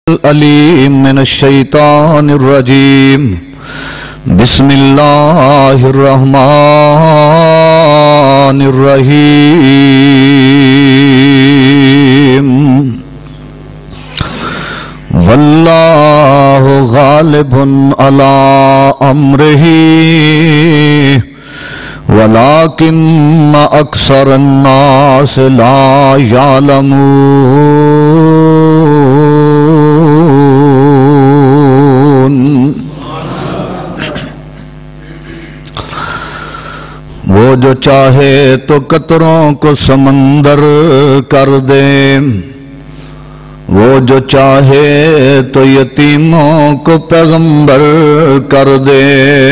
العلیم من الشیطان الرجیم بسم اللہ الرحمن الرحیم واللہ غالب علی امرہ ولکن اکثر الناس لا یعلمون۔ وہ جو چاہے تو قطروں کو سمندر کر دے، وہ جو چاہے تو یتیموں کو پیغمبر کر دے،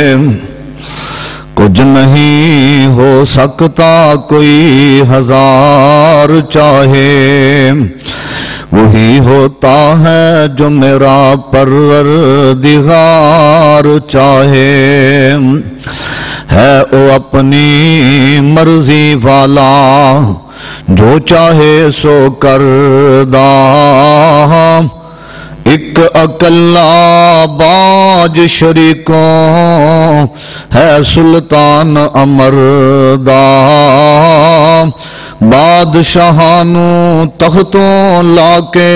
کچھ نہیں ہو سکتا کوئی ہزار چاہے، وہی ہوتا ہے جو میرا پروردگار چاہے، ہے او اپنی مرضی والا جو چاہے سو کردہ، ایک اکلا باج شریکوں ہے سلطان امردہ، بادشاہانوں تختوں لاکے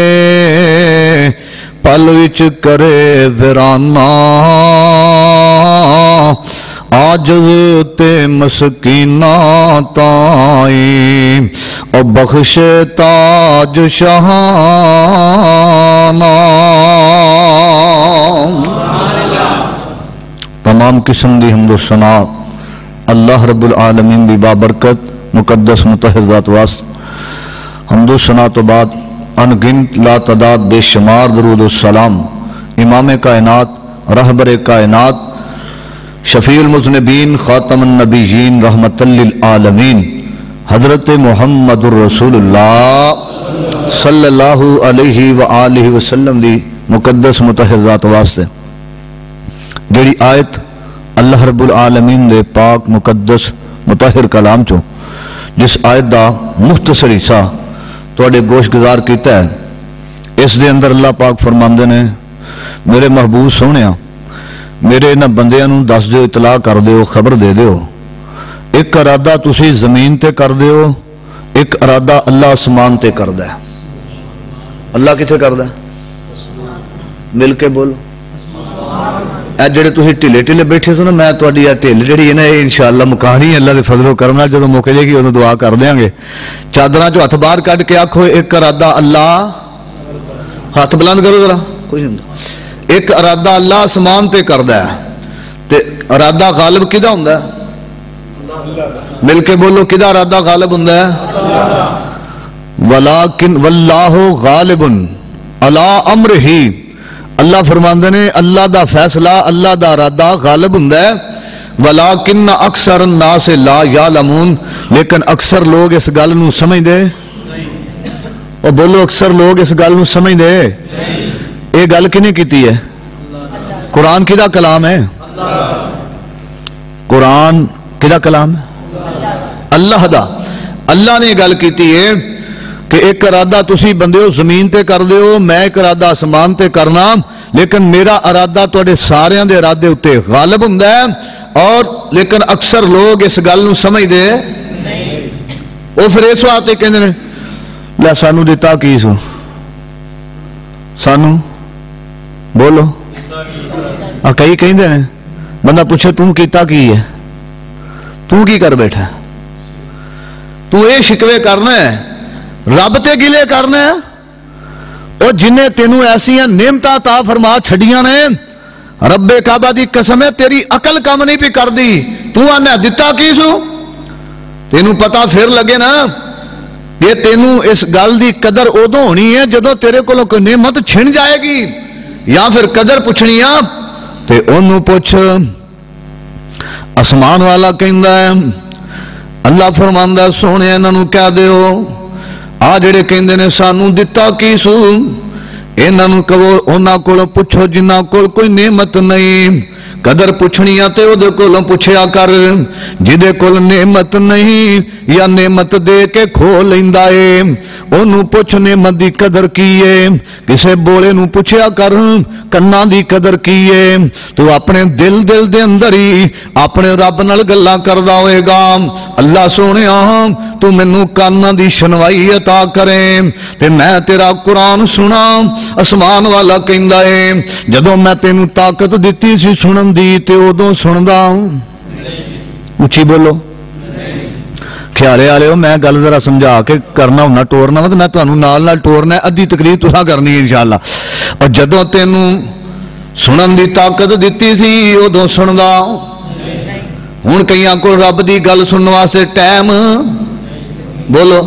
پل وچ کرے ویرانہ، عاجز تے مسکینہ تائیں او بخشے تاج شاہانہ۔ تمام قسم دی حمد و ثنا اللہ رب العالمین دی بابرکت مقدس مطہر ذات واسطے، حمد و ثنا تو بعد انگنت لا تعداد بے شمار درود و سلام امام کائنات، رہبر کائنات، شفیع المذنبین، خاتم النبیین، رحمت للعالمین، حضرت محمد الرسول اللہ صلی اللہ علیہ وآلہ وسلم دی مقدس مطہر ذات واسطے جڑی آیت اللہ رب العالمین دے پاک مقدس مطہر کلام چو جس آیت دا مختصر حصہ تواڈے گوش گزار کیتا ہے، اس دے اندر اللہ پاک فرماندے نے میرے محبوب سونیا میرے انہاں بندیاں نوں دس دیو، اطلاع کر دیو، خبر دے دیو، ایک ارادہ تسی زمین تے کر دیو، ایک ارادہ اللہ آسمان تے کر دے۔ اللہ کتھے کر دے؟ مل کے بولو۔ اے جڑے تسی ٹھلے ٹھلے بیٹھے سو نا، میں تواڈی اے ٹھل جڑی ہے نا اے انشاءاللہ مکانی اللہ دے فضل و کرم نال جدوں مک جائے گی اودوں دعا کر دیاں گے۔ چادراں چوں ہتھ باہر کڈ کے آکھو ایک ارادہ اللہ، ہاتھ بلند کرو ذرا، کوئی نہیں، ایک ارادہ اللہ آسمان تے کردا ہے، تے ارادہ غالب کدا ہوندا ہے؟ مل کے بولو، کدا ارادہ غالب ہوندا ہے؟ ولیکن واللہ غالب علی امرہ، اللہ فرماندے نے اللہ دا فیصلہ، اللہ دا ارادہ غالب ہوندا ہے، ولیکن اکثر الناس لا یعلمون، لیکن اکثر لوگ اس گل نوں سمجھ دے، اور بولو اکثر لوگ اس گل نوں سمجھ دے۔ یہ گل کنے کیتی ہے؟ قرآن کدا کلام ہے؟ قرآن کدا کلام ہے؟ اللہ دا۔ اللہ نے گل کیتی ہے کہ ایک ارادہ تسی بندیو زمین تے کر دیو، میں ایک ارادہ آسمان تے کرنا، لیکن میرا ارادہ تواڈے ساریاں دے ارادے اتے غالب ہوندا ہے، اور لیکن اکثر لوگ اس گل نوں سمجھ دے وہ پھر اس واسطے کہندے نے لے سانوں دتا کی سو، سانوں بولو، کئی کہندے نے بندہ پوچھے توں کیتا کی ہے، توں کی کر بیٹھا، تو اے شکوے کرنا ہے، رب تے گلے کرنا ہے، اور جنہیں تینوں ایسیاں نعمتاں عطا فرما چھڑیاں نے، رب کعبہ دی قسم ہے تیری عقل کم نہیں پی کر دی، تو آنے دتا کی سو، تینوں پتہ پھر لگے نا یہ تینوں اس گل دی قدر ادوں ہونی ہے جدوں تیرے کولوں کوئی نعمت چھن جائے گی، یا پھر قدر پوچھنی آ تے انہوں پوچھ۔ آسمان والا کہندا ہے اللہ فرماندا سونے انہاں نوں کہہ دیو آ جڑے کہندے نے سانوں دتا کی سو، انہاں نوں کہو انہاں کول پوچھو جنہاں کول کوئی نعمت نہیں، قدر پوچھنی تے او دے کولوں پوچھیا کر جدے کول نعمت نہیں یا نعمت دے کے کھو لیندا اے اونوں پوچھ نعمت دی قدر کی اے کسے بولے نوں پوچھیا کر کناں دی قدر کی اے تو اپنے دل دے اندر ہی اپنے رب نال گلاں کردا ہوئے گا اللہ سونیا تو مینوں کاناں دی سنوائی عطا کرے تے میں تیرا قرآن سنا اسمان والا کہندا اے جدوں میں تینوں طاقت دتی سی سنن دی تے ادوں سندا اچھی بولو خیالے والے ہو میں گل ذرا سمجھا کے کرنا ہونا ٹورنا وا تے میں تانوں نال نال ٹورنا ادھی تقریر تساں کرنی ہے انشاءاللہ اور جدوں تینوں سنن دی طاقت دتی سی ادوں سندا ہن کئیاں کول رب دی گل سنن واسطے ٹائم بولو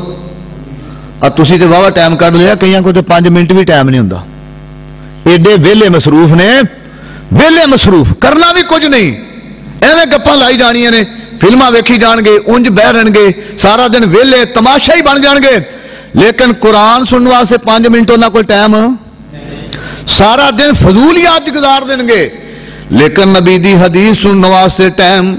تسی تے واہ ٹائم کڈ لیا کئیاں کو تے 5 منٹ بھی ٹائم نہیں ہوندا ایڈے ویلے مصروف نے ویلے مصروف کرنا بھی کچھ نہیں ایویں گپاں لائی جانیاں نے فلماں ویکھی جان گے انج بہ رہن گے سارا دن ویلے تماشا ہی بن جان گے لیکن قرآن سننے واسطے 5 منٹ انہاں کول ٹائم سارا دن فضولیات گزار دیں گے لیکن نبی دی حدیث سننے واسطے ٹائم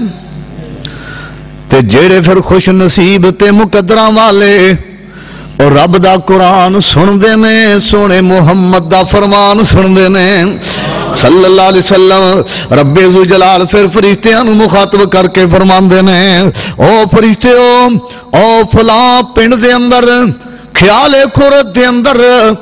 تے جیڑے پھر خوش نصیب تے مقدراں والے اور رب دا قرآن سن دے نے سونے محمد دا فرمان سن دے نے صلی اللہ علیہ وسلم رب ذو جلال پھر فرشتیاں نو مخاطب کر کے فرمان دے نے او فرشتیو او فلاں پنڈ دے اندر خیال خورت دے اندر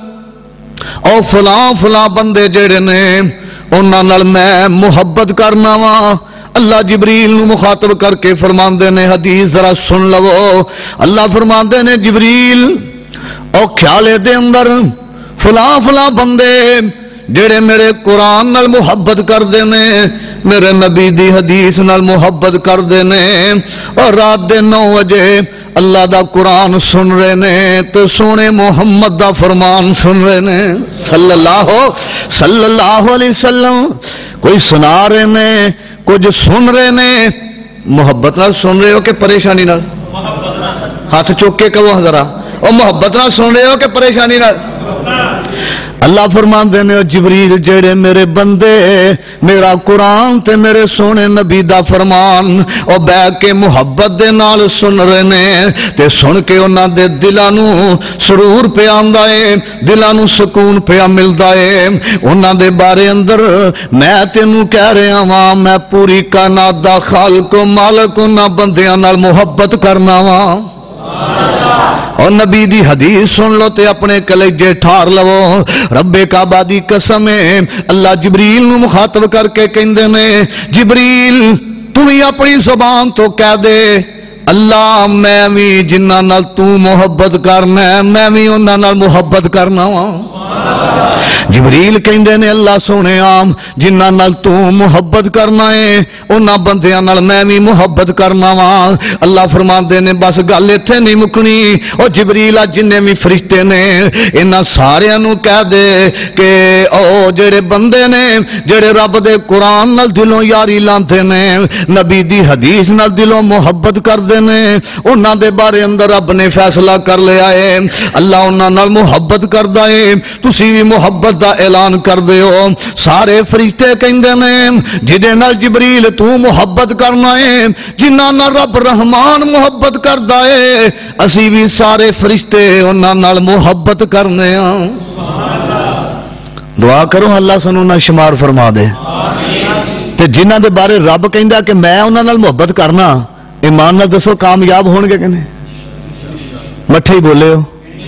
او فلاں بندے جڑے نے انہاں نال میں محبت کرنا وا اللہ جبریل نو مخاطب کر کے فرماندے نے حدیث ذرا سن لو اللہ فرماندے نے جبریل او خیالے دے اندر فلاں بندے جڑے میرے قرآن نال محبت کر دے نے میرے نبی دی حدیث نال محبت کر دے نے اور رات دے 9 بجے اللہ دا قرآن سن رہے نے تو سونے محمد دا فرمان سن رہے نے صلی اللہ علیہ وسلم کوئی سنا رہے نے کچھ سن رہے نے محبت نال سن رہے ہو کہ پریشانی نال ہاتھ چوک کے کہو ذرا او محبت نال سن رہے ہو کہ پریشانی نال اللہ فرمان دینے جبریل جیڑے میرے بندے میرا قرآن تے میرے سونے نبی دا فرمان او بے کے محبت دے نال سن رہے نے تے سن کے انہاں دے دلانو سرور پہ آندا ہے دلانو سکون پہ ملدا ہے انہاں دے بارے اندر میں تینوں کہہ رہا ہاں میں پوری کائنات دا خالق و مالک انہاں بندیاں نال محبت کرنا وا اور نبی دی حدیث سن لو تے اپنے کلیجے ٹھار لو رب کعبہ دی قسم ہے اللہ جبریل نو مخاطب کر کے کہندے نے جبریل تو ہی اپنی زبان تو کہہ دے اللہ میں بھی جنہاں نال تو محبت کرنا ہے میں بھی انہاں نال محبت کرنا وا جبریل کہندے نے اللہ سونے عام جنہاں نال تو محبت کرنا ہے انہاں بندیاں نال میں بھی محبت کرنا وا اللہ فرماندے نے بس گل ایتھے نہیں مکنی او جبریل جننے بھی فرشتے نے انہاں ساریاں نو کہہ دے کہ او جڑے بندے نے جڑے رب دے قرآن نال دلوں یاری لاندے نے نبی دی حدیث نال دلوں محبت کردے نے انہاں دے بارے اندر رب نے فیصلہ کر لیا ہے اللہ انہاں نال محبت کردا ہے تسی بھی محبت دا اعلان کر دیو سارے فرشتے کہندے نے جدے نال جبریل تو محبت کرنا ہے جنہاں نال رب رحمان محبت کردا ہے اسی بھی سارے فرشتے انہاں نال محبت کرنے ہاں دعا کرو اللہ سانوں نال شمار فرما دے تے جنہاں دے بارے رب کہندا کہ میں انہاں نال محبت کرنا ایمان نال دسو کامیاب ہون گے کہ نہیں مٹھے ہی بولے ہو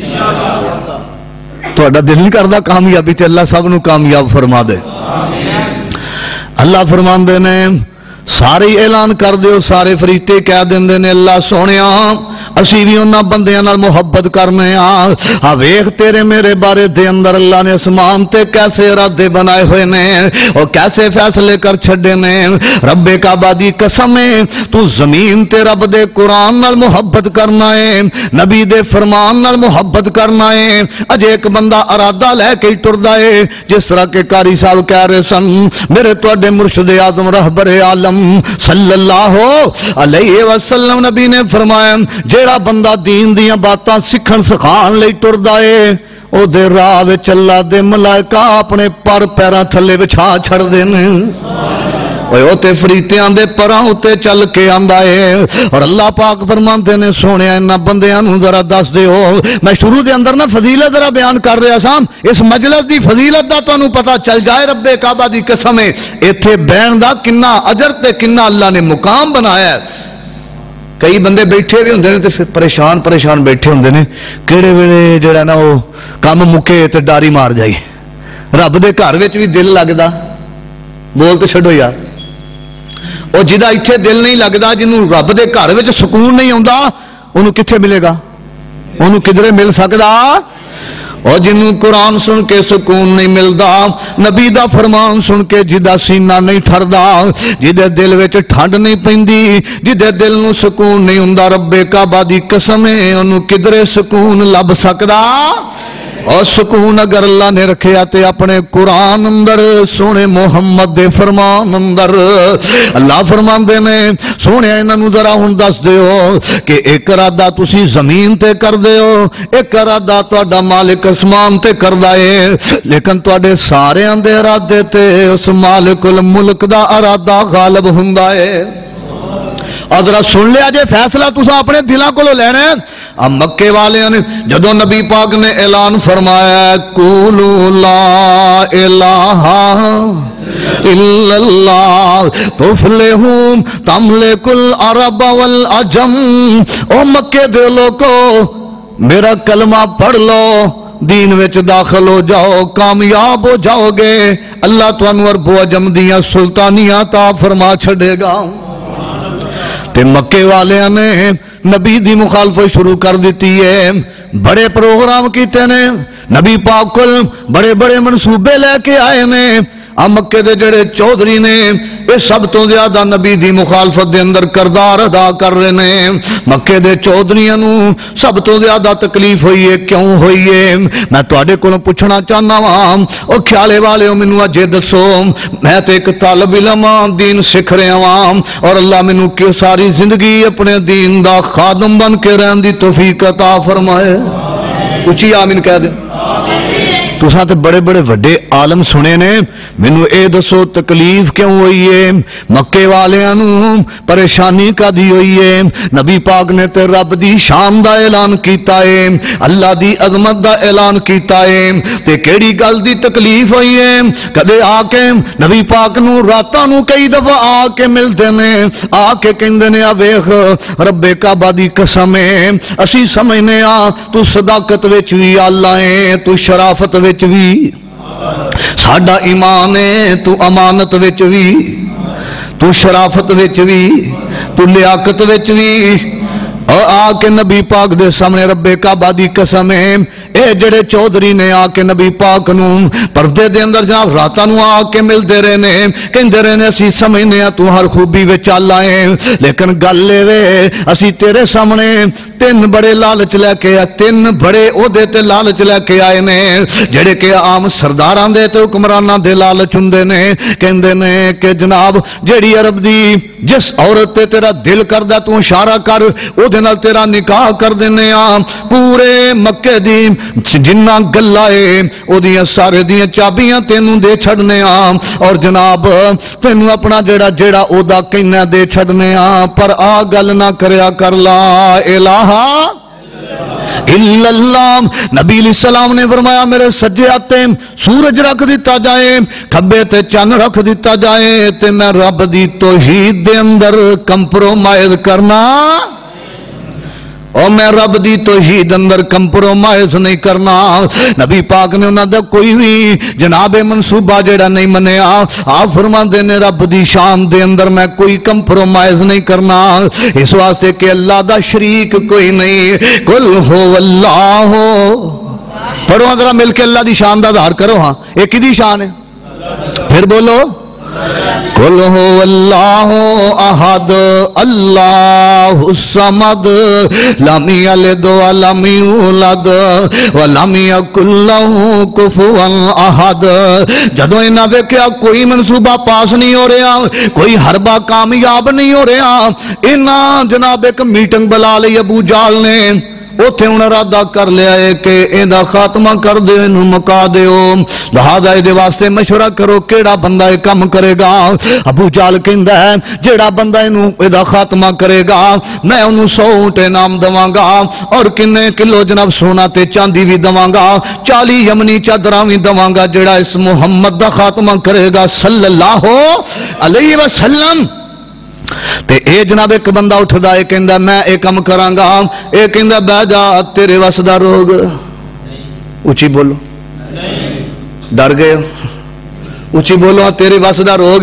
تو دل نہیں کردا کامیابی تے اللہ سب نو کامیاب فرما دے اللہ فرماندے نے سارے اعلان کر دیو سارے فرشتے کہہ دیندے نے اللہ سونیا اسی بھی انہاں بندیاں نال محبت کرنے ہاں ویکھ تیرے میرے بارے دے اندر اللہ نے اسمان تے کیسے ارادے بنائے ہوئے نے اور کیسے فیصلے کر چھڈے نے رب کعبہ دی قسم ہے تو زمین تے رب دے قرآن نال محبت کرنا ہے نبی دے فرمان نال محبت کرنا ہے اج ایک بندہ ارادہ لے کے ٹردا ہے جس طرح کے قاری صاحب کہہ رہے سن میرے تواڈے مرشد اعظم رہبر عالم صلی اللہ علیہ وسلم نبی نے فرمایا جیڑا بندہ دین دیاں باتاں سکھن سکھان لئی ٹردا ہے او دے راہ وچ اللہ دے ملائکہ اپنے پر پیراں تھلے بچھا چھڑ دے نے او تے فریتیاں دے پراں اتے چل کے آندا ہے۔ اور اللہ پاک فرماندے نے سونے انہاں بندیاں نوں ذرا دس دیو، میں شروع دے اندر نا فضیلت ذرا بیان کر رہا سا، اس مجلس دی فضیلت دا تانوں پتہ چل جائے، رب کعبہ دی قسم ہے ایتھے بہن دا کنا اجر تے کنا اللہ نے مقام بنایا ہے۔ کئی بندے بیٹھے بھی ہوندے نے تے پریشان بیٹھے ہوندے نے، کیڑے ویلے جڑا نا وہ کام مکے تے ڈاری مار جائی۔ رب دے گھر وچ بھی دل لگدا، بول تے چھڈو یار، اور جدا ایتھے دل نہیں لگدا، جنوں رب دے گھر وچ سکون نہیں آوندا، انہوں کتھے ملے گا؟ انہوں کدھرے مل سکدا؟ اور جنہوں قرآن سن کے سکون نہیں ملدا، نبی دا فرمان سن کے جدا سینہ نہیں ٹھردا، جدے دل وچ ٹھنڈ نہیں پیندی، جدے دل نو سکون نہیں ہوندا، رب کعبہ دی قسم ہے انہوں کدھرے سکون لب سکدا؟ اور سکون اگر اللہ نے رکھیا تے اپنے قرآن اندر سونے محمد دے فرمان اندر اللہ فرمان دے نے سونے انہوں ذرا ہن دس دیو کہ ایک ارادہ تسی زمین تے کر دیو، ایک ارادہ تہاڈا مالک اسمان تے کر دائے، لیکن تہاڈے سارے اندے ارادے تے اس مالک الملک دا ارادہ غالب ہوندا ہے۔ اور ذرا سن لیا جے فیصلہ تسا اپنے دلاں کولوں لینا ہے۔ اب مکے والے نے جدو نبی پاک نے اعلان فرمایا قولوا لا الہ الا اللہ تفلحون تملک العرب والعجم، او مکے دے لوگو میرا کلمہ پڑھ لو، دین وچ داخل ہو جاؤ، کامیاب ہو جاؤ گے، اللہ تانوں عرب و عجم دیاں سلطانیاں عطا فرما چھڑے گا۔ تے مکے والے نے نبی دی مخالفت شروع کر دیتی ہے، بڑے پروگرام کیتے نے، نبی پاک کل بڑے بڑے منصوبے لے کے آئے نے، مکے دے جڑے چودھری نے یہ سب تو زیادہ نبی دی مخالفت دے اندر کردار ادا کر رہے ہیں۔ مکے دے چودھریاں نو سب تو زیادہ تکلیف ہوئی ہے، کیوں ہوئی ہے؟ میں تواڈے کولوں پوچھنا چاہنا واں، او خیالے والے مینوں اج دسو، میں تے ایک طالب علم دین سکھ رہا واں اور اللہ مینوں کہ ساری زندگی اپنے دین دا خادم بن کے رہن دی توفیق عطا فرمائے۔ اچھی آمین کہہ دے۔ تساں تے بڑے بڑے وڈے عالم سنے نے، مینوں اے دسو تکلیف کیوں ہوئی ہے؟ مکے والیاں نوں پریشانی کدی ہوئی ہے؟ نبی پاک نے تے رب دی شان دا اعلان کیتا ہے، اللہ دی عظمت دا اعلان کیتا ہے، تے کیڑی گل دی تکلیف ہوئی ہے؟ کدے آ کے نبی پاک نوں راتاں نوں کئی دفعہ آ کے ملدے نے، آ کے کہندے نے آ ویکھ رب کعبہ دی قسم ہے اسی سمجھنے آ تو صداقت وچ وی اللہ ہے، تو شرافت وچ وی ساڈا ایمان ہے، تو امانت وچ وی، تو شرافت وچ وی، تو لیاقت وچ وی، اور آ کے نبی پاک دے سامنے رب کعبہ دی قسم ہے اے جڑے چودھری نے آ کے نبی پاک نوں پردے دے اندر جناب راتاں نوں آ کے ملدے رہے نے، کہندے رہے نے اسی سمجھنے تو ہر خوبی وچ اللہ ہے، لیکن گل اے وے اسی تیرے سامنے تین بڑے لالچ لے کے تین بڑے عہدے تے لالچ لے کے آئے نے، جڑے کہ عام سرداراں دے تے حکمراناں دے لالچ ہوندے نے، کہندے نے کہ جناب جیڑی عرب دی جس عورت تے تیرا دل کردا تو اشارہ کر او دے نال تیرا نکاح کر دینے آ، پورے مکے دی جنہ گلائے او دیاں سارے دیاں چابیاں تینوں دے چھڑنے آ، اور جناب تینوں اپنا جیڑا او دا کہنا دے چھڑنے آ، پر آ گل نہ کریا کر لا الہ الا اللہ۔ نبی علیہ السلام نے فرمایا میرے سجے ہاتھے سورج رکھ دیتا جائے، کھبے تے چن رکھ دیتا جائے، تے میں رب دی توحید دے اندر کمپرومائز کرنا، اور میں رب دی توحید اندر کمپرومائز نہیں کرنا۔ نبی پاک نے انہاں دا کوئی بھی جناب منصوبہ جڑا نہیں منیا، آپ فرماندے نے رب دی شان دے اندر میں کوئی کمپرومائز نہیں کرنا، اس واسطے کہ اللہ دا شریک کوئی نہیں۔ قل ہو اللہ، پڑھو ذرا مل کے اللہ دی شان دا اظہار کرو، ہاں ایک ہی دی شان ہے، پھر بولو قل هو الله احد اللہ الصمد لم یلد ولم یولد ولم یکن له کفوا احد۔ جدوں انہاں ویکھیا کوئی منصوبہ پاس نہیں ہو رہا، کوئی حربہ کامیاب نہیں ہو رہا، انہاں جناب ایک میٹنگ بلا لئی ابو جہل نے، اوتھے ہن ارادہ کر لیا ہے کہ ایندا خاتمہ کر دے، اینوں مکا دیو، لہذا دے واسطے مشورہ کرو کیڑا بندہ یہ کم کرے گا۔ ابو جہل کہندا ہے جیڑا بندہ اینوں ایدا خاتمہ کرے گا میں انہوں 100 اونٹ انعام دواں گا، اور کنے کلو جناب سونا تے چاندی بھی دواں گا، 40 یمنی چادراں بھی دواں گا، جیڑا اس محمد دا خاتمہ کرے گا صلی اللہ علیہ وسلم۔ تے اے جناب ایک بندہ اٹھدا ہے کہندا میں اے کم کراں گا، اے کہندا بہ جا تیرے وس دا روگ، اونچی بولو، ڈر گئے ہو، اونچی بولو تیرے وس دا روگ۔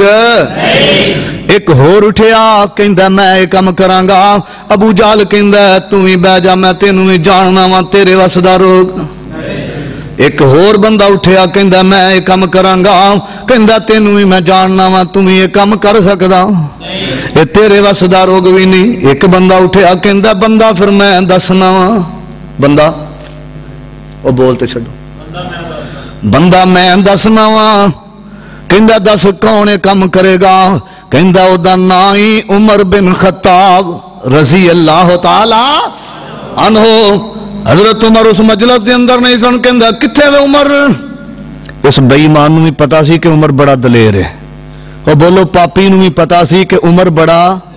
ایک ہور اٹھیا کہندا میں اے کم کراں گا، ابو جہل کہندا تو ہی بہ جا میں تینوں بھی جاننا وا تیرے وس دا روگ۔ ایک ہور بندہ اٹھیا کہندا میں اے کم کراں گا، کہندا تینوں بھی میں جاننا وا تم یہ کم کر سکدا، اے تیرے وس دا روگ بھی نہیں۔ ایک بندہ اٹھیا کہندا بندہ پھر میں دسنا وا، بندہ او بولتے چھڈو، بندہ میں دسنا وا، کہندا دس کون کم کرے گا، کہندا او دا نام ہی عمر بن خطاب رضی اللہ تعالی عنہ۔ حضرت عمر اس مجلس دے اندر نہیں سن، کہندا کتھے وے عمر؟ اس بے ایمان نوں بھی پتا سی کہ عمر بڑا دلیر ہے، اور بولو پاپی نوں بھی پتا سی کہ عمر بڑا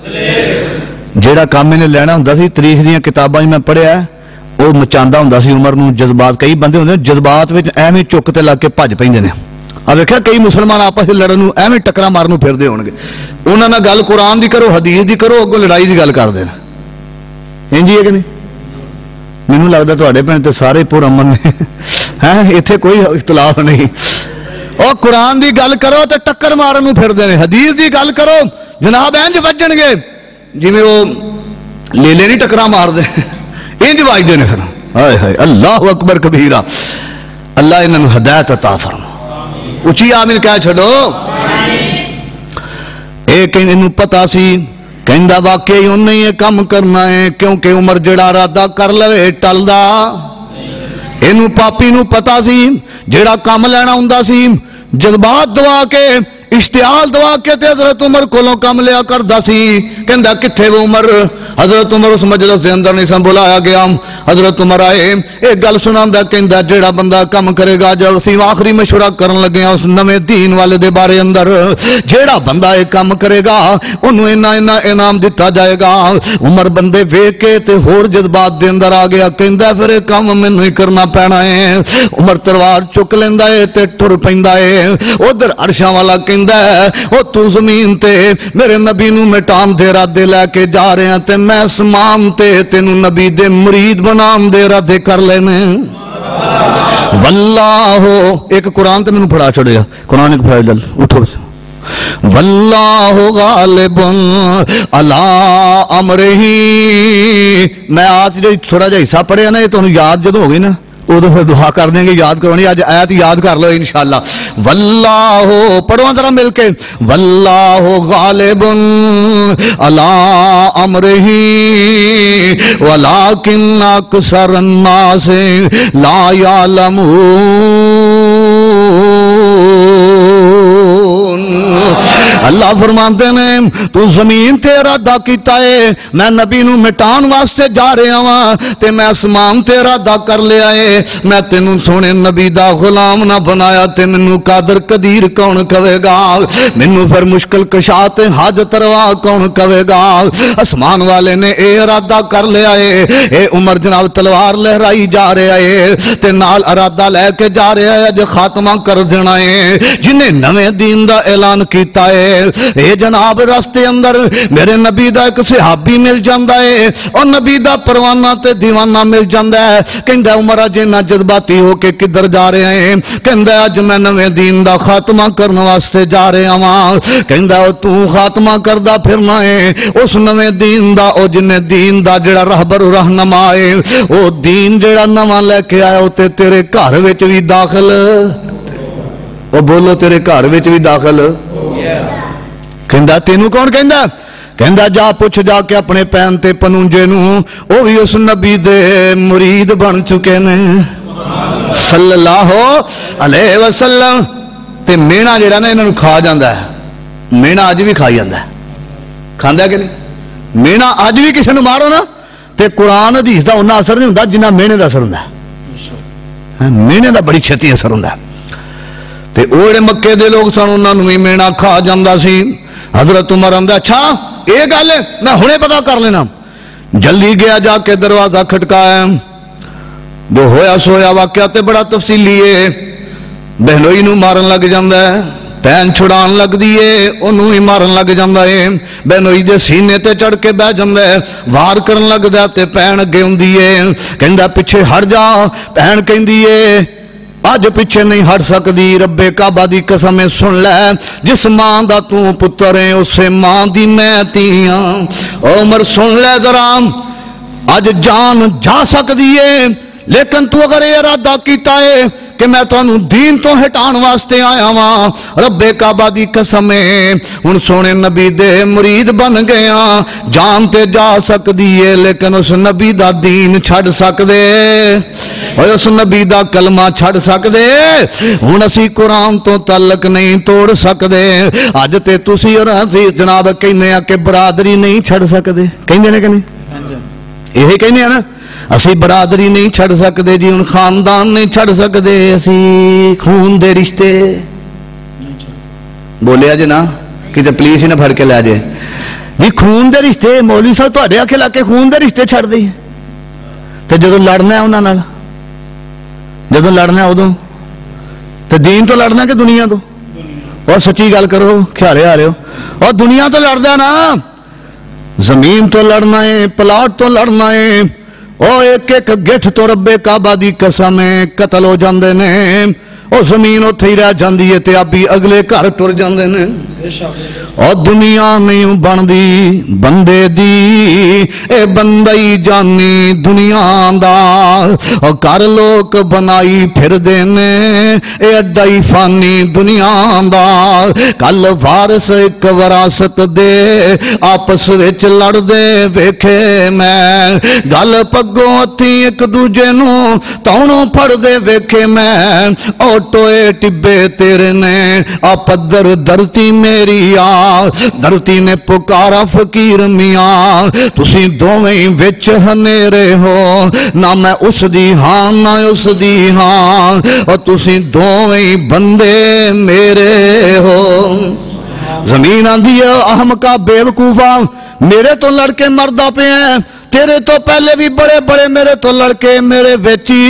جیڑا کام نے لینا ہوندا سی، تاریخ دیاں کتاباں میں پڑھیا ہے، وہ مچاندا ہوندا سی عمر نوں جذبات، کئی بندے ہوندے جذبات وچ ایویں چک تے لگ کے بھج پیندے نے۔ اب دیکھا کئی مسلمان آپس وچ لڑن نوں ایویں ٹکرا مارن پھردے ہون گے، انہاں نال گل قرآن دی کرو حدیث دی کرو، اگوں لڑائی دی گل کر دین، انج ہے کہ نہیں؟ مینوں لگدا تواڈے پنڈ تے سارے پر امن نے، ہیں ایتھے کوئی اختلاف نہیں۔ اور قرآن دی گل کرو تے ٹکر مارن نوں پھردے نے، حدیث دی گل کرو جناب انج وجن گے جویں او لیلے نہیں ٹکرا مار دے، انج وجدے نے پھر۔ ہائے ہائے اللہ اکبر کبیرہ، اللہ انہاں نوں ہدایت عطا فرما، اچھی آمین کہہ چھڑو۔ ایک انہوں پتا سی کہندا واقعی انہیں یہ کم کرنا ہے، کیونکہ عمر جڑا ارادہ کر لوے ٹلدا، انہوں پاپی نوں پتا سی جڑا کم لینا ہوندا سی جذبات دوا کے اشتعال دوا کے تے حضرت عمر کولوں کم لیا کردا سی، کہندا کتھے وہ عمر؟ حضرت عمر اس مجلس دے اندر نہیں سن بلایا گیا، حضرت عمر آئے ایک گل سناندا کہندا جیڑا بندہ کم کرے گا، جب اسی آخری مشورہ کرن لگے اس نویں دین والے دے بارے اندر، جیڑا بندہ یہ کم کرے گا انہوں اینا انعام دتا جائے گا۔ عمر بندے ویکھ کے تے ہور جذبات دے اندر آ گیا، کہندا پھر یہ کم مینوں ہی کرنا پینا ہے۔ عمر تلوار چک لیندا ہے تے ٹر پیندا ہے، ادھر عرشاں والا کہندا ہے او تو زمین تے میرے نبی نوں مٹان دے ارادے لے کے جا رہے ہیں تے میں اسمان تے تینوں نبی دے مرید بنام دے ارادے کر لینے۔ واللہ ایک قرآن تے مینوں پڑھا چھڑیا، قرآن ایک پڑھا جل اٹھو، واللہ غالب علی امرہ۔ میں آج جو تھوڑا جا حصہ پڑھیا نا یہ تو یاد جدو ہو گئی نا ادھر پھر دعا کر دیں گے، یاد کرونی آج آیت یاد کر لو انشاءاللہ۔ واللہ پڑھو ذرا مل کے، واللہ غالب علی امرہ ولکن اکثر الناس لا یعلمون۔ اللہ فرماتے ہیں تو زمین تے ارادہ کیتا ہے میں نبی نو مٹان واسطے جا رہا ہاں تے میں اسمان تے ارادہ کر لیا ہے میں تینوں سونے نبی دا غلام نہ بنایا تے منو قادر قدیر کون کہے گا، منو پھر مشکل کشا تے حاجت روا کون کہے گا۔ اسمان والے نے اے ارادہ کر لیا ہے، اے عمر جناب تلوار لہرائی جا رہا ہے تے نال ارادہ لے کے جا رہا ہے جو خاتمہ کر دینا ہے جنہیں نویں دین دا اعلان کیتا ہے۔ اے جناب راستے اندر میرے نبی دا ایک صحابی مل جاندا ہے اور نبی دا پروانہ تے دیوانہ مل جاندا ہے، کہندا عمر اج نہ جذباتی ہو کے کدھر جا رہے ہیں؟ کہندا اج میں نویں دین دا خاتمہ کرن واسطے جا رہا ہاں۔ کہندا تو خاتمہ کردا پھرنا ہے اس نویں دین دا، او جن دین دا جڑا رہبر رہنما ہے او دین جڑا نواں لے کے آیا او تے تیرے گھر وچ وی داخل، او بولو تیرے گھر وچ وی داخل۔ کہندا تینوں کون کہندا؟ کہندا جا پوچھ جا کے اپنے پین تے پنونجے نوں، او بھی اس نبی دے مرید بن چکے نے صلی اللہ علیہ وسلم۔ تے مینا جڑا نا انہاں نوں کھا جاندا ہے، مینا اج بھی کھائی جاندا ہے، کھاندا کہ نہیں؟ مینا اج بھی کسے نوں مارو نا تے قرآن حدیث دا انہا اثر نہیں ہوندہ جنہ مینے دا اثر ہوندہ ہے، مینے دا بڑی چھتی اثر ہوندہ ہے۔ تے اوڑے مکے دے لوگ سن انہاں نوں وی مینا کھا جاندا سی۔ حضرت عمر آندا اچھا اے گل ہے میں ہنے پتہ کر لینا، جلدی گیا جا کے دروازہ کھٹکایا، جو ہویا سویا واقعہ تے بڑا تفصیلی ہے، بہنوئی نوں مارن لگ جاندا ہے، پین چھڑان لگ دیئے انہوں ہی مارن لگ جاندا ہے، بہنوئی دے سینے تے چڑھ کے بہ جاندا ہے، وار کرن لگ دا تے پین اگے ہوندی ہے، کہندا پیچھے ہٹ جا، پین کہندی ہے آج پیچھے نہیں ہٹ سکدی، رب کعبہ دی قسم سن لے، جس ماں دا تو پتر ہے اسے ماں دی میں تیاں، عمر سن لے ذرا، آج جان جا سکدی ہے، لیکن تو اگر یہ ارادہ کیتا ہے کہ میں تو انہوں دین تو ہٹان واسطے آیا ہاں، رب کعبہ دی قسم ہے ان سونے نبی دے مرید بن گیا، جان تے جا سکدی ہے لیکن اس نبی دا دین چھڑ سکدے، اور اس نبی دا کلمہ چھڑ سکدے، ہن اسی قرآن تو تعلق نہیں توڑ سکدے، آج تے تسی اور اسی جناب کہنے ہیں کہ برادری نہیں چھڑ سکدے، کہنے ہیں کہ نہیں، یہی کہنے ہیں نا، اسی برادری نہیں چھڑ سکدے جی، ان خاندان نہیں چھڑ سکدے، اسی خون دے رشتے بولیا جی نا کتے پلیس ہی نہ پھڑ کے لے جائے جی، خون دے رشتے مولوی صاحب تو اڈیا کے لاکے خون دے رشتے چھڑ دی، تو جدو لڑنا ہے انہاں نال، جدو لڑنا ہے ادو تو دین تو لڑنا کہ دنیا تو، اور سچی گل کرو خیالے آ رہے ہو، اور دنیا تو لڑ نا، زمین تو لڑنا ہے، پلاٹ تو لڑنا ہے، او ایک ایک گٹھ تو رب کعبہ دی قسم قتل ہو جاندے نے، او زمین اتھے ہی رہ جاندی ہے تے ابھی اگلے گھر ٹر جاندے نے، او دنیا نہیں بندی بندے دی، اے بندئی جانی دنیا دا، او کر لوک بنائی پھر دینے، اے اڈائی فانی دنیا دا، کل وارث ایک وراثت دے آپس وچ لڑ دے ویکھے میں، گل پگوں ہتھی ایک دوجے نو تونوں پھڑ دے ویکھے میں، او ٹوئے ٹبے تیرے نے آ پدر دھرتی میری آ، دھرتی نے پکارا فقیر میاں، تسی دوویں وچ ہنیرے ہو، نہ میں اس دی ہاں نہ اس دی ہاں، اور تسی دوویں بندے میرے ہو، زمین آندھی ہے احمقا بے وقوفا، میرے تو لڑکے مردہ پہ ہیں، تیرے تو پہلے بھی بڑے بڑے، میرے تو لڑکے میرے ویچی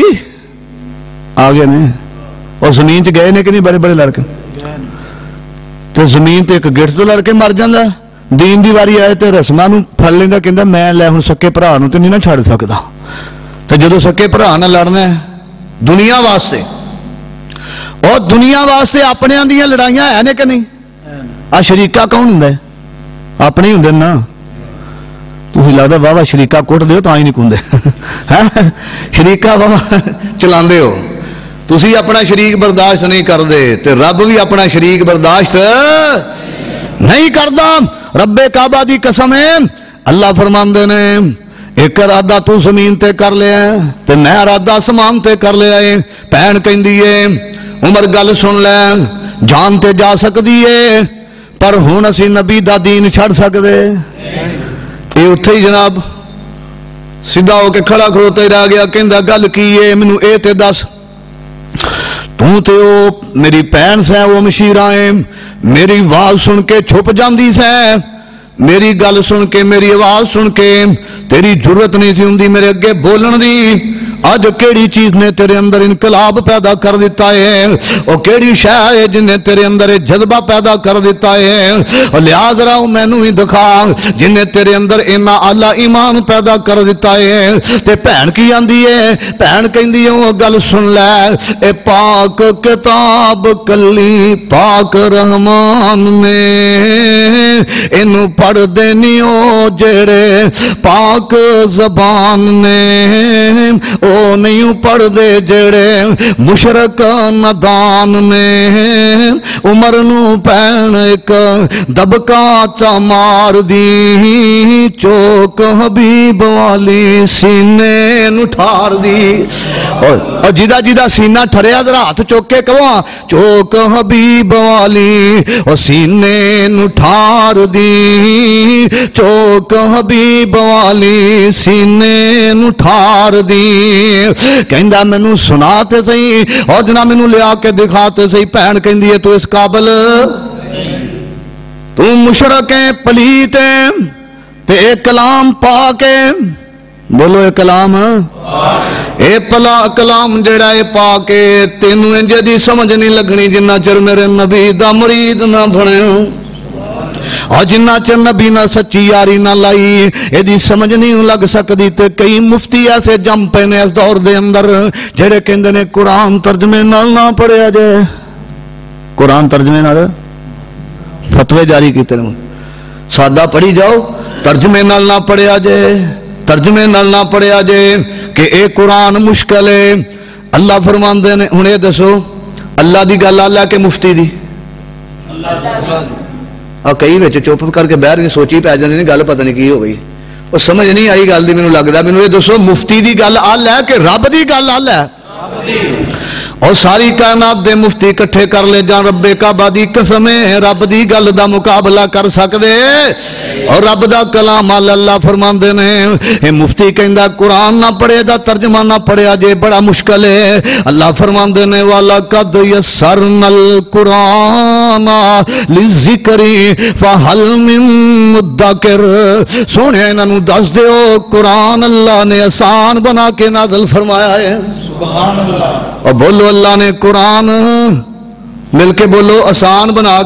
آگے نہیں، اور زمین چ گئے نے کہ نہیں بڑے بڑے لڑکے، تو زمین تے ایک گٹھ تو لڑکے مر جاندہ، دین دی واری آئے تے رسمہ نو پھڑ لیندہ کہندہ میں لے ہوں سکے پرا نو تے نہیں نہ چھڑ سکدا، تو جدو سکے پرا نہ لڑنا ہے دنیا واسطے، اور دنیا واسطے اپنے اندیاں لڑائیاں ہے نے کہ نہیں، آ شریکہ کون ہوں ہے اپنے ہوں نا، تو ہی لگتا واہ شریکہ کوٹ دیو تو آئی نہیں کون دے، شریکہ واہ چلان دے ہو، تسی اپنا شریک برداشت نہیں کر دے تے رب بھی اپنا شریک برداشت نہیں کردا، رب کعبہ دی قسم ہے، اللہ فرمان دے نے ایک ارادہ تو زمین تے کر لیا ہے تے میں ارادہ آسمان تے کر لیا ہے، پہن کہندی ہے عمر گل سن لے، جان تے جا سکدی ہے پر ہن اسی نبی دا دین چھڑ سکدے، اے اتھے ہی جناب سیدھا ہو کے کھڑا کھڑوتا ہی رہ گیا، کہندا گل کی ہے مینوں اے تے دس، تو تے او میری پہن سے وہ مشیرائیں میری آواز سن کے چھپ جاندی سے، میری گل سن کے میری آواز سن کے تیری ضرورت نہیں سی ہوندی میرے اگے بولن دی، آج کیڑی چیز نے تیرے اندر انقلاب پیدا کر دیتا ہے، اور کیڑی شے ہے جن نے تیرے اندر جذبہ پیدا کر دیتا ہے، اور لحاظ رہا میں نو ہی دکھا جن نے تیرے اندر اینا اعلیٰ ایمان پیدا کر دیتا ہے، تے بہن کی آندی ہے، بہن کہندی ہے وہ گل سن لے، اے پاک کتاب کلی پاک رحمان نے انو پڑھ دینی او جڑے پاک زبان نے، او نہیں پڑھ دے جڑے مشرک ندان نے، عمر نو پین ایک دبکا چا مار دی چوک حبیب والی سینے نو ٹھار دی اور جیدہ جیدہ سینہ ٹھریا ذرا ہاتھ چوک کے کہو چوک حبیب والی اور سینے نو ٹھار دی چوک حبیب والی سینے نو ٹھار دی کہندہ میں نو سناتے سہی اور جنا میں نو لیا کے دکھاتے سہی پہن کہندی ہے تو اس قابل تو مشرکیں پلیتیں تے ایک کلام پاکے بولو ایک کلام اے پلا کلام جڑا اے پاکے تینوں انجے دی سمجھ نہیں لگنی جنہ چر میرے نبی دا مرید نہ بھنے اور جنہ چر نبی نہ سچی یاری نہ لائی اے دی سمجھ نہیں لگ سکتی تے کئی مفتی ایسے جم پینے اس دور دے اندر جڑے کہندے نے قرآن ترجمے نال نہ پڑھیا جائے قرآن ترجمے نال فتوے جاری کیتے ہیں سادہ پڑھی جاؤ ترجمے نال نہ پڑھیا جائے ترجمے نال نہ پڑھیا جائے کہ اے قرآن مشکل ہے اللہ فرماندے نے انہیں دسو اللہ دی گل اللہ کے مفتی دی اور کئی وچ چپ کر کے باہر نہیں سوچی پی جاندے نے گل پتہ نہیں کی ہو گئی وہ سمجھ نہیں آئی گل دی مینوں لگدا مینوں یہ دسو مفتی دی گل اللہ ہے کہ رب دی گل اللہ ہے اور ساری کائنات دے مفتی کٹھے کر لے جان رب کعبہ دی قسمیں رب دی گل دا مقابلہ کر سکدے اور رب دا کلام اللہ فرماندے نے اے مفتی کہندا قرآن نہ پڑھے دا ترجمہ نہ پڑھیا جے بڑا مشکل ہے اللہ فرماندے نے وَلَقَدْ يَسَّرْنَا الْقُرْآنَ لِلذِّكْرِ فَهَلْ مِن مُدَّكِرٍ سونے انہوں دس دیو قرآن اللہ نے آسان بنا کے نازل فرمایا ہے سبحان اللہ اور بولو اللہ نے قرآن مل کے بولو آسان بنا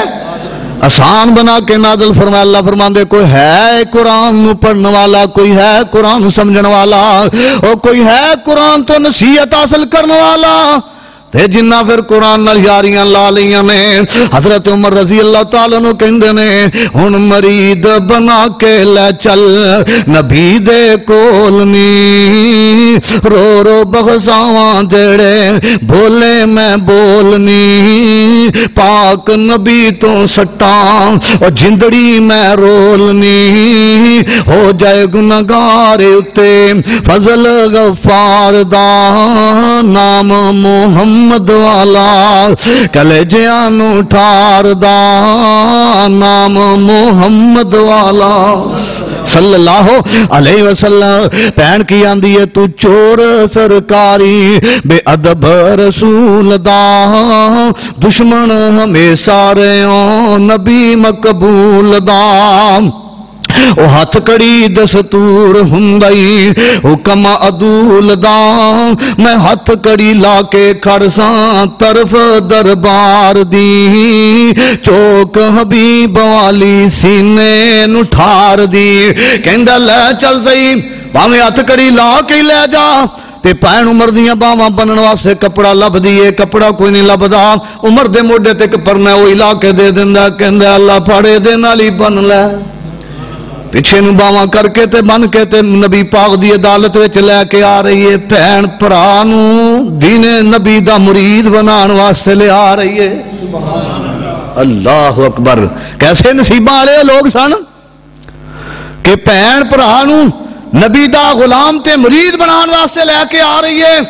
کے نازل فرمایا اللہ فرماندے کوئی ہے قرآن پڑھنے والا کوئی ہے قرآن سمجھنے والا اور کوئی ہے قرآن تو نصیحت حاصل کرنے والا تے جنہ پھر قرآن نال یاریاں لا لیاں نے حضرت عمر رضی اللہ تعالیٰ نو کہندے نے ہن مرید بنا کے لے چل نبی دے کول نی رو رو بغضاواں جڑے بولے میں بولنی پاک نبی تو سٹاں اور جندڑی میں رولنی ہو جائے گناہگار اتے فضل غفار دا نام محمد والا کلیجیاں ٹھار دا نام محمد والا صلی اللہ علیہ وسلم پہن کی آندی ہے تو چور سرکاری بے ادب رسول دا دشمن ہمیں سارے نبی مقبول دا او ہاتھ کڑی دستور ہندائی حکم عدول دا میں ہاتھ کڑی لا کے کھڑساں طرف دربار دی چوک حبیب والی سینے نو ٹھار دی کہندہ لے چل سئی باویں ہاتھ کڑی لا کے لے جا تے پین عمر دیاں باواں بنن واسطے کپڑا لب دیے کپڑا کوئی نہیں لبدا عمر دے موڈے تے پرنا وہی لا کے دے دیندا کہندا اللہ پھاڑے دے نال ہی بن لے پیچھے نو باواں کر کے تے بن کے تے نبی پاک دی عدالت وچ لے کے آ رہی ہے بہن بھرا نو دین نبی دا مرید بنان واسطے لے آ رہی ہے اللہ اکبر کیسے نصیباں والے لوگ سن کہ بہن بھرا نو نبی دا غلام تے مرید بنان واسطے لے کے آ رہی ہے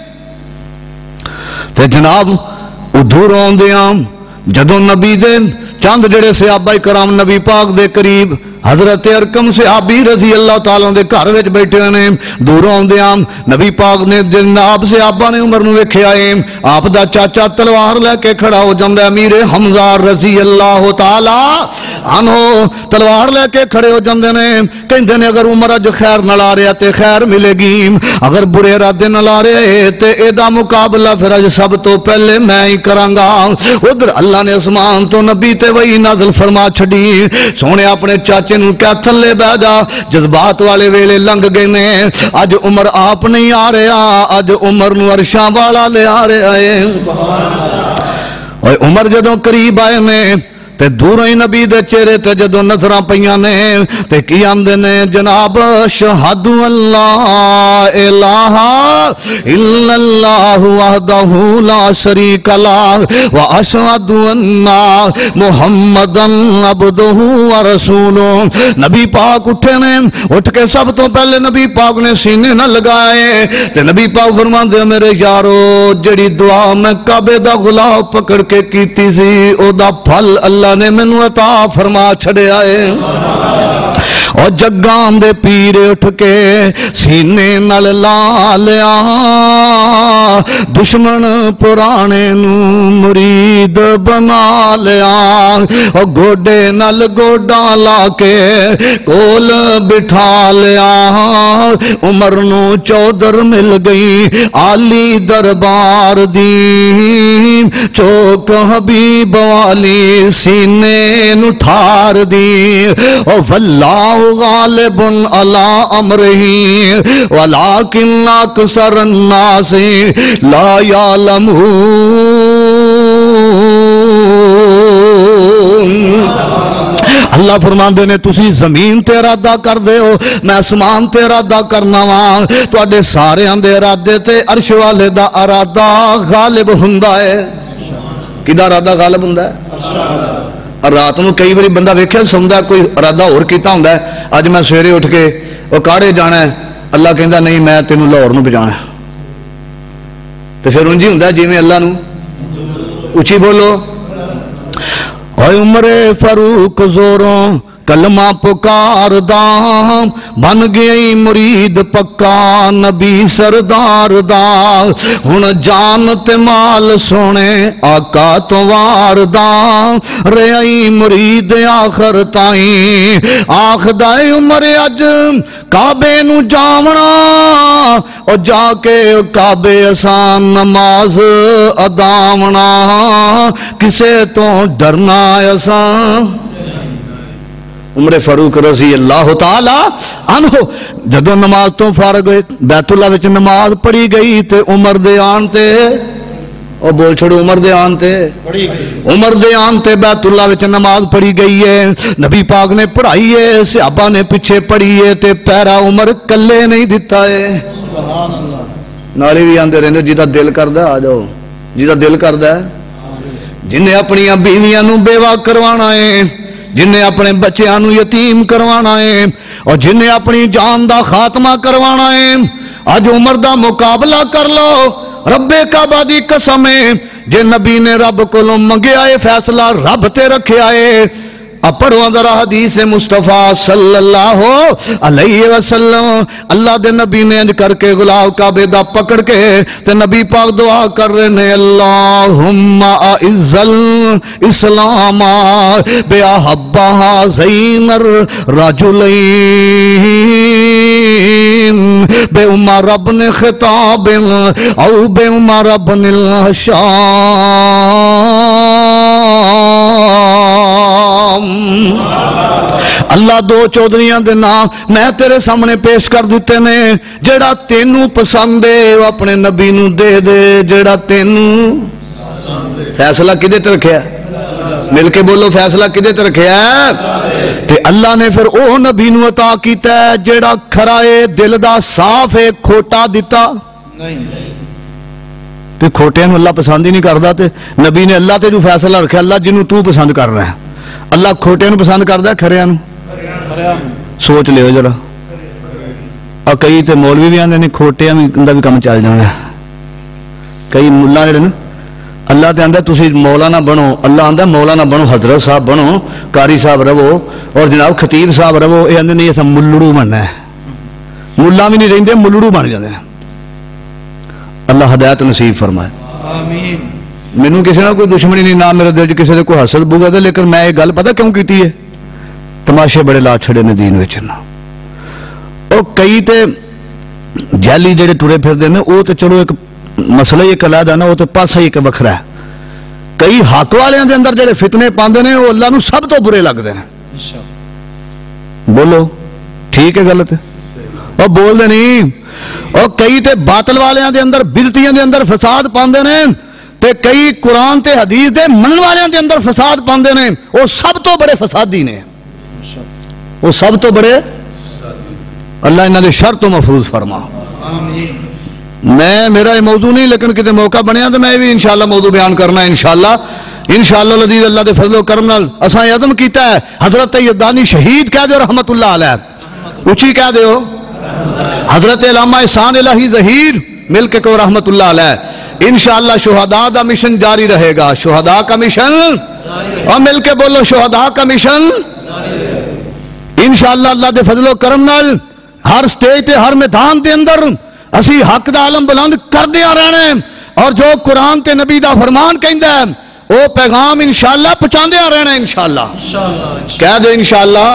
تے جناب ادھر آندیاں جدوں نبی دے چند جڑے صحابہ کرام نبی پاک دے قریب حضرت ارکم صحابی رضی اللہ تعالیٰ دے گھر وچ بیٹھے نے دوروں آندیاں نبی پاک نے جناب صحابہ نے عمر نو ویکھے آئے آپ دا چاچا تلوار لے کے کھڑا ہو جاندا ہے امیر حمزہ رضی اللہ تعالیٰ عنہ تلوار لے کے کھڑے ہو جاندے نے کہندے نے اگر عمر اج خیر نال آ رہا تے خیر ملے گی اگر برے ارادے نال آ رہے تے ایدا مقابلہ پھر اج سب تو پہلے میں ہی کراں گا ادھر اللہ نے آسمان تو نبی تے وحی نازل فرما چھڈی سونے اپنے چاچے نو کیا تھلے بہ جا جذبات والے ویلے لنگ گئے نے اج عمر آپ نہیں آ رہا اج عمر نو عرشاں والا لے آ رہا ہے اور عمر جدوں قریب آئے نے تے دوروں ہی نبی دے چہرے تے جدوں نظراں پیاں نے تے کی آندے نے جناب اشہد اللہ الہ الا اللہ وحدہ لا شریک لہ واشہد ان محمدن عبدہ ورسولہ. نبی پاک اٹھے نے, اٹھ کے سب تو پہلے نبی پاک نے سینے نہ لگائے تے نبی پاک فرماندے میرے یارو جڑی دعا میں کعبے دا غلاف پکڑ کے کیتی سی او دا پھل اللہ نے مینوں عطا فرما چھڑیا ہے. اور جگاں دے پیر اٹھ کے سینے نال لا لیا دشمن پرانے نو مرید بنا لیا. اور گوڈے نال گوڈا لا کے کول بٹھا لیا. عمر نو چودر مل گئی عالی دربار دی چوک حبیب والی سینے نو ٹھار دی. او واللہ غالب علی امرہ ولکن اکثر الناس لا یعلمون. اللہ فرماندے نے تسی زمین تے ارادہ کر دے ہو میں اسمان تے ارادہ کرنا وا تواڈے ساریاں دے ارادے تے عرش والے دا ارادہ غالب ہوندا ہے. کدا ارادہ غالب ہوندا ہے؟ رات نو کئی باری بندہ ویکھیا سوندا کوئی ارادہ اور کیتا ہوندا ہے اج میں سویرے اٹھ کے او کاڑے جانا ہے اللہ کہندا نہیں میں تینوں لاہور نو بجانا ہے تے پھر انج ہی ہوندا جویں اللہ نو. اچھی بولو. اے عمر فاروق زوروں کلمہ پکار دام بن گئی مرید پکا نبی سردار دا. ہن جان تے مال سونے آقا تو وار دا رہی مرید آخر تائیں آخدا اے عمر اج کعبے نو جاونا اور جا کے کعبے اسان نماز اداونا کسے تو ڈرنا اسان. عمر فاروق رضی اللہ تعالی عنہ جدو نماز تو فارغ ہوئے بیت اللہ وچ نماز پڑھی گئی تے عمر دے آن تے او بول چھڑو عمر دے آن تے عمر دے آن تے بیت اللہ وچ نماز پڑھی گئی ہے. نبی پاک نے پڑھائی ہے صحابہ نے پیچھے پڑھی ہے تے پیرا عمر کلے نہیں دیتا ہے. سبحان اللہ. نالی بھی آندے رہندے جیدا دل کردا آ جاؤ جیدا دل کردا ہے جن نے اپنی بیویاں نو بیوہ کروانا ہے جن نے اپنے بچیاں نو یتیم کروانا ہے اور جن نے اپنی جان دا خاتمہ کروانا ہے اج عمر دا مقابلہ کر لو. رب کعبہ دی قسم ہے جے نبی نے رب کولوں منگیا ہے فیصلہ رب تے رکھیا ہے. اب پڑھو ذرا حدیث مصطفیٰ صلی اللہ علیہ وسلم. اللہ دے نبی نے انج کر کے غلاف کعبے دا پکڑ کے تے نبی پاک دعا کر رہے نے اللہم اعز الاسلام بے احبہ زین الرجلین بے عمر ابن خطاب او بے عمر ابن الحشام. اللہ دو چودھریاں دے نام میں تیرے سامنے پیش کر دیتے نے جیڑا تینوں پسند ہے وہ اپنے نبی نو دے دے جیڑا تینوں فیصلہ کدے تے رکھیا مل کے بولو فیصلہ کدے تے رکھیا تے اللہ نے پھر او نبی نو عطا کیتا ہے جیڑا کھرا ہے دل دا صاف ہے کھوٹا دیتا نہیں تے کھوٹے نو اللہ پسند ہی نہیں کردا تے نبی نے اللہ تے جو فیصلہ رکھیا اللہ جنوں تو پسند کر رہا ہے اللہ کھوٹے نو پسند کردا ہے کھریاں نو سوچ لیو ذرا. اور کئی تے مولوی بھی آندے نے کھوٹیاں دا بھی کم چل جانا ہے. کئی ملا جڑے نا اللہ تے آندا تسی مولا نہ بنو اللہ آندا مولا نہ بنو حضرت صاحب بنو قاری صاحب رہو اور جناب خطیب صاحب رہو. یہ آندے نہیں اساں ملڑو بننا ہے ملا بھی نہیں رہندے ملڑو بن جاندے ہیں. اللہ ہدایت نصیب فرمائے آمین. مینوں کسی نال کوئی دشمنی نہیں نہ میرے دل کسی دے کوئی حسد بغض ہے لیکن میں یہ گل پتہ کیوں کیتی ہے تماشے بڑے لا چھڑے نے دین وچ نا. او کئی تے جعلی جڑے ٹرے پھردے نے او تے چلو ایک مسئلہ ایک علیحدہ نا او تے پاسا ہی ایک وکھرا ہے. کئی حق والیاں دے اندر جڑے فتنے پاندے نے او اللہ نو سب تو برے لگدے نے. بولو ٹھیک ہے غلط ہے او بول دے نہیں. او کئی تے باطل والیاں دے اندر بدعتیاں دے اندر فساد پاندے نے تے تے کئی قرآن تے حدیث دے منن والیاں دے اندر فساد پاندے نے، وہ سب تو بڑے فسادی نے، وہ سب تو بڑے، اللہ انہاں دے شر تو محفوظ فرما۔ میرا یہ موضوع نہیں، لیکن کتے موقع بنیا تو میں بھی انشاءاللہ موضوع بیان کرنا ہے انشاءاللہ العزیز۔ اللہ دے فضل و کرم نال اساں عزم کیتا ہے حضرت یزدانی شہید کہہ دیو رحمت اللہ علیہ، اونچی کہہ دیو حضرت علامہ احسان الہی ظہیر مل کے کو رحمت اللہ علیہ۔ انشاءاللہ شہداء دا مشن جاری رہے گا، شہداء کا مشن، اور مل کے بولو شہداء کا مشن انشاءاللہ اللہ دے فضل و کرم نال ہر سٹیج تے ہر میدان دے اندر اسی حق دا علم بلند کر دیا رہنے، اور جو قرآن تے نبی دا فرمان کہندا ہے وہ پیغام انشاءاللہ پہنچا دیا رہنا انشاءاللہ، کہہ دو انشاءاللہ۔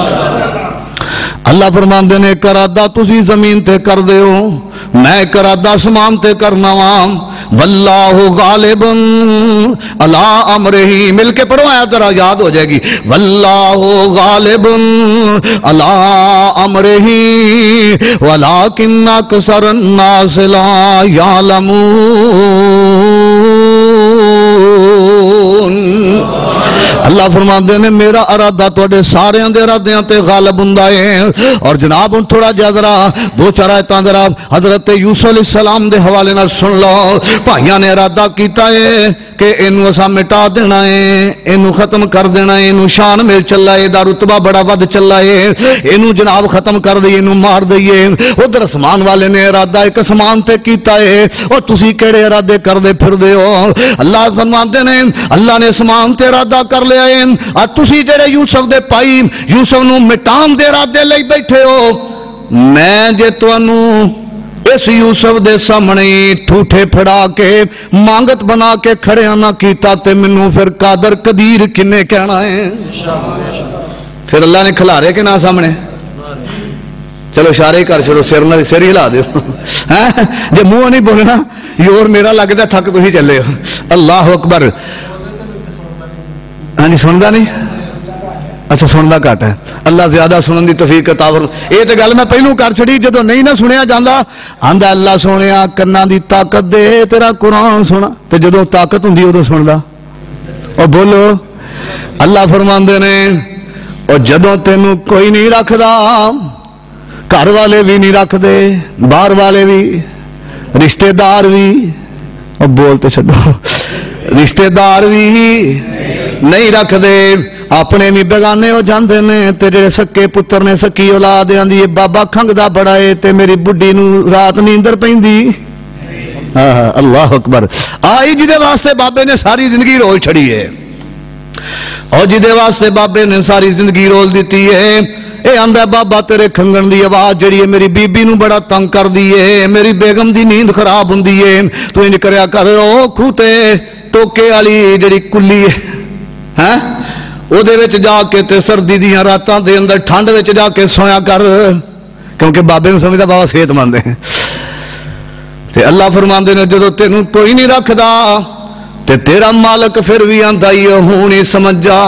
اللہ فرمان دینے کرادہ تسی زمین تے کر دے ہو، میں کرادہ سمان تے کرنا وام، واللہ غالب علی امرہی، مل کے پڑھو آیا ذرا یاد ہو جائے گی، واللہ غالب علی امرہی ولکن اکثر الناس لا یعلمون۔ اللہ فرماندے نے میرا ارادہ توڑے سارے اندے ارادیاں تے غالب ہوندا ہے۔ اور جناب ان تھوڑا جا ذرا دو چار آیتاں ذرا حضرت یوسف علیہ السلام دے حوالے نال سن لو۔ بھائیاں نے ارادہ کیتا ہے کہ انو اسا مٹا دینا ہے، انو ختم کر دینا ہے، انو شان میں چلا ہے، دا رتبہ بڑا ود چلا ہے، انو جناب ختم کر دئیے، انو مار دئیے۔ ادھر اسمان والے نے ارادہ ایک اسمان تے کیتا ہے، اور تسی کیڑے ارادے کر دے پھر دے ہو۔ اللہ فرماتے نے اللہ نے اسمان تے ارادہ کر لیا ہے، اور تسی جڑے یوسف دے پائی یوسف نو مٹان دے ارادے لئی بیٹھے ہو، میں جے تانوں اس یوسف دے سامنے ٹھوٹے پھڑا کے مانگت بنا کے کھڑے نہ کیتا تے منوں پھر قادر قدیر کنے کہنا ہے؟ پھر اللہ نے کھلارے کے نہ سامنے، چلو اشارے کر چھوڑو، سر ہلا دیو، جے منہ نہیں بولنا یور میرا لگتا تھک تو ہی چلے ہو۔ اللہ اکبر۔ ہاں جی سندا نہیں؟ اچھا سندا گھٹ ہے، اللہ زیادہ سنن دی توفیق عطا فرمائے۔ یہ تے گل میں پہلوں کر چھڑی، جدوں نہیں نہ سنیا جاندا آندا اللہ سونیا کناں دی طاقت دے تیرا قرآن سنا، تے جدوں طاقت ہوندی اودوں سندا۔ اور بولو اللہ فرماندے نے اور جدوں تینوں کوئی نہیں رکھدا، گھر والے بھی نہیں رکھ دے، باہر والے بھی، رشتہ دار بھی، اور بولتے چھڈو رشتہ دار بھی نہیں رکھ دے، اپنے بھی بیگانے ہو جاندے نے، تے جڑے سکے پتر نے سکی اولاد آندی بابا کھنگدا بڑا ہے تے میری بڈھی نو رات نیندر پیندی۔ اللہ اکبر۔ آئی جدے واسطے بابے نے ساری زندگی رول چھڑی ہے، اور جدے واسطے بابے نے ساری زندگی رول دیتی ہے، اے آندا بابا تیرے کھنگن دی آواز جڑی ہے میری بی بی نو بڑا تنگ کر دی ہے، میری بیگم دی نیند خراب ہوندی ہے، تو انج کریا کر او کھوتے ٹوکے والی جڑی کلی ہے ہاں او دے وچ جا کے تے سردی دیاں راتاں دے اندر ٹھنڈ وچ جا کے سویا کر، کیونکہ بابے نو سمجھدا بابا صحت مند ہے۔ تے اللہ فرماندے نے جدوں تینوں کوئی نہیں رکھدا تے تیرا مالک پھر بھی آندا ہی ہونی سمجھا،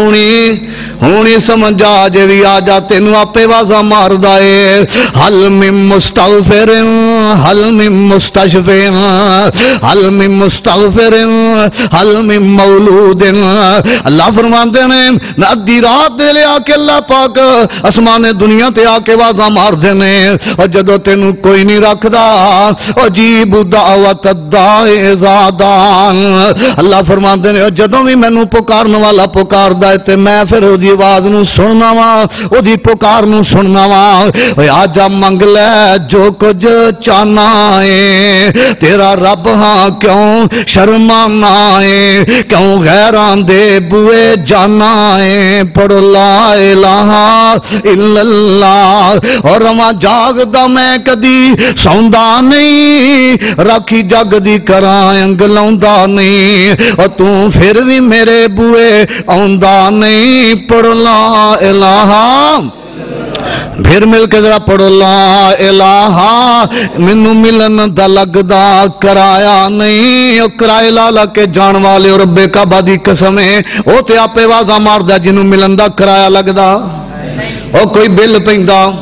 ہونی سمجھا جے بھی آ جا تینوں آپے وازا مار دائے۔ حل من مستغفر حل من مستشفع حل من مستغفر حل من مولود۔ اللہ فرماندے نے ادھی رات دے لے آ کے اللہ پاک اسمان دنیا تے آ کے وازا مار دینے، اور جدو تینوں کوئی نہیں رکھدا عجیب دعوت الداعی اذا دعان۔ اللہ فرماندے نے جدوں بھی مینوں پکارن والا پکاردا ہے تے میں پھر او دی آواز نو سننا وا، او دی پکار نو سننا وا۔ اوے آ جا منگ لے جو کچھ چاہنا ہے، تیرا رب ہاں کیوں شرمانا ہے، کیوں غیراں دے بوئے جانا ہے۔ پڑھو لا الہ الا اللہ۔ اور رواں جاگدا میں کدی سوندا نہیں، راکھی جگ دی کراں انگ لاوندا نہیں، اور تو پھر بھی میرے بوئے آندا نہیں۔ پڑھو لا الہ، پھر مل کے ذرا پڑھو لا الہ۔ منو ملن دا لگدا کرایا نہیں، او کرائے لالا کے جان والے اور رب کعبہ دی قسم ہے او تے آپے وازا ماردا جنوں ملن دا کرایا لگدا، او کوئی بل پیندا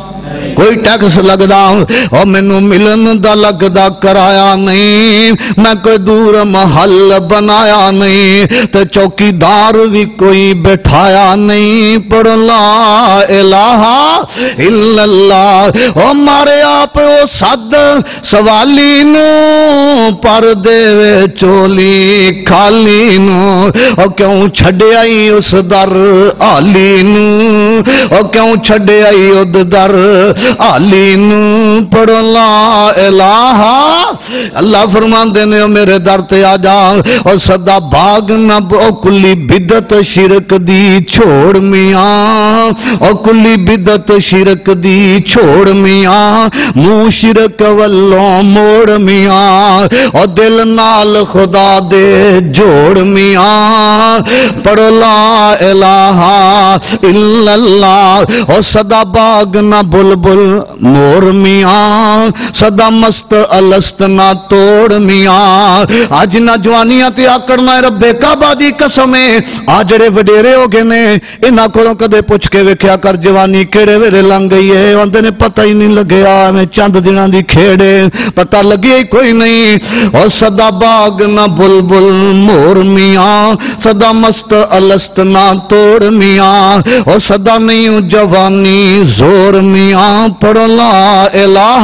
کوئی ٹیکس لگدا اور مینوں ملن دا لگدا کرایا نہیں، میں کوئی دور محل بنایا نہیں، تے چوکی دار بھی کوئی بٹھایا نہیں۔ پڑھو لا الہ الا اللہ۔ او مارے آپ او صد سوالی نو پر دے چولی کھالی نو، او کیوں چھڑے آئی اس در آلی نو، او کیوں چھڑے آئی اس در آلی نو۔ پڑھو لا الہ۔ اللہ فرماندے نے میرے در تے آ جا، اور صدا باغ نہ او کلی بدت شرک دی چھوڑ میاں، او کلی بدت شرک دی چھوڑ میاں، منہ شرک والوں موڑ میاں، اور دل نال خدا دے جوڑ میاں۔ پڑھو لا الہ الا اللہ۔ اور صدا باغ نہ بلبل مور میاں، صدا مست الست نہ توڑ میاں۔ آج نہ جوانیاں تے آکڑنا رب کعبہ دی قسمیں، آج جڑے وڈیرے ہو گئے نے انہاں کولوں کدے پوچھ کے ویکھیا کر جوانی کیڑے ویلے لنگ گئی ہے، اندے نے پتہ ہی نہیں لگیا، میں چند دناں دی کھیڑے پتہ لگی ہی کوئی نہیں۔ اور صدا باغ نہ بلبل مور میاں، صدا مست الست نہ توڑ میاں، اور صدا نہیں جوانی زور میاں۔ پڑھو لا الہ۔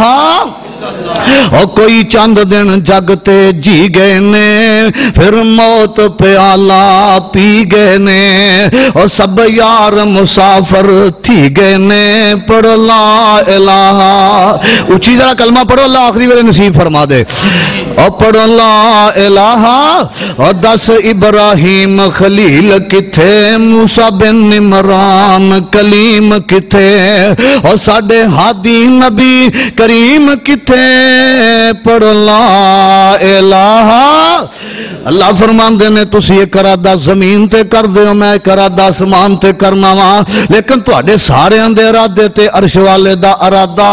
اور کوئی چند دن جگتے جی گئے نے، پھر موت پیالہ پی گئے نے، اور سب یار مسافر تھی گئے نے۔ پڑھو لا الہ۔ اچھی ذرا کلمہ پڑھو، اللہ آخری ویلے نصیب فرما دے۔ اور پڑھو لا الہ۔ اور 10 ابراہیم خلیل کتھے، موسیٰ بن عمران کلیم کتھے، اور ساڑھے ہادی نبی کریم کتھے۔ پڑھو لا الہ۔ اللہ فرماندے نے تسی ایک ارادہ زمین تے کر دیو، میں ایک ارادہ آسمان تے کرنا وا، لیکن تواڈے سارے اندے ارادے تے عرش والے دا ارادہ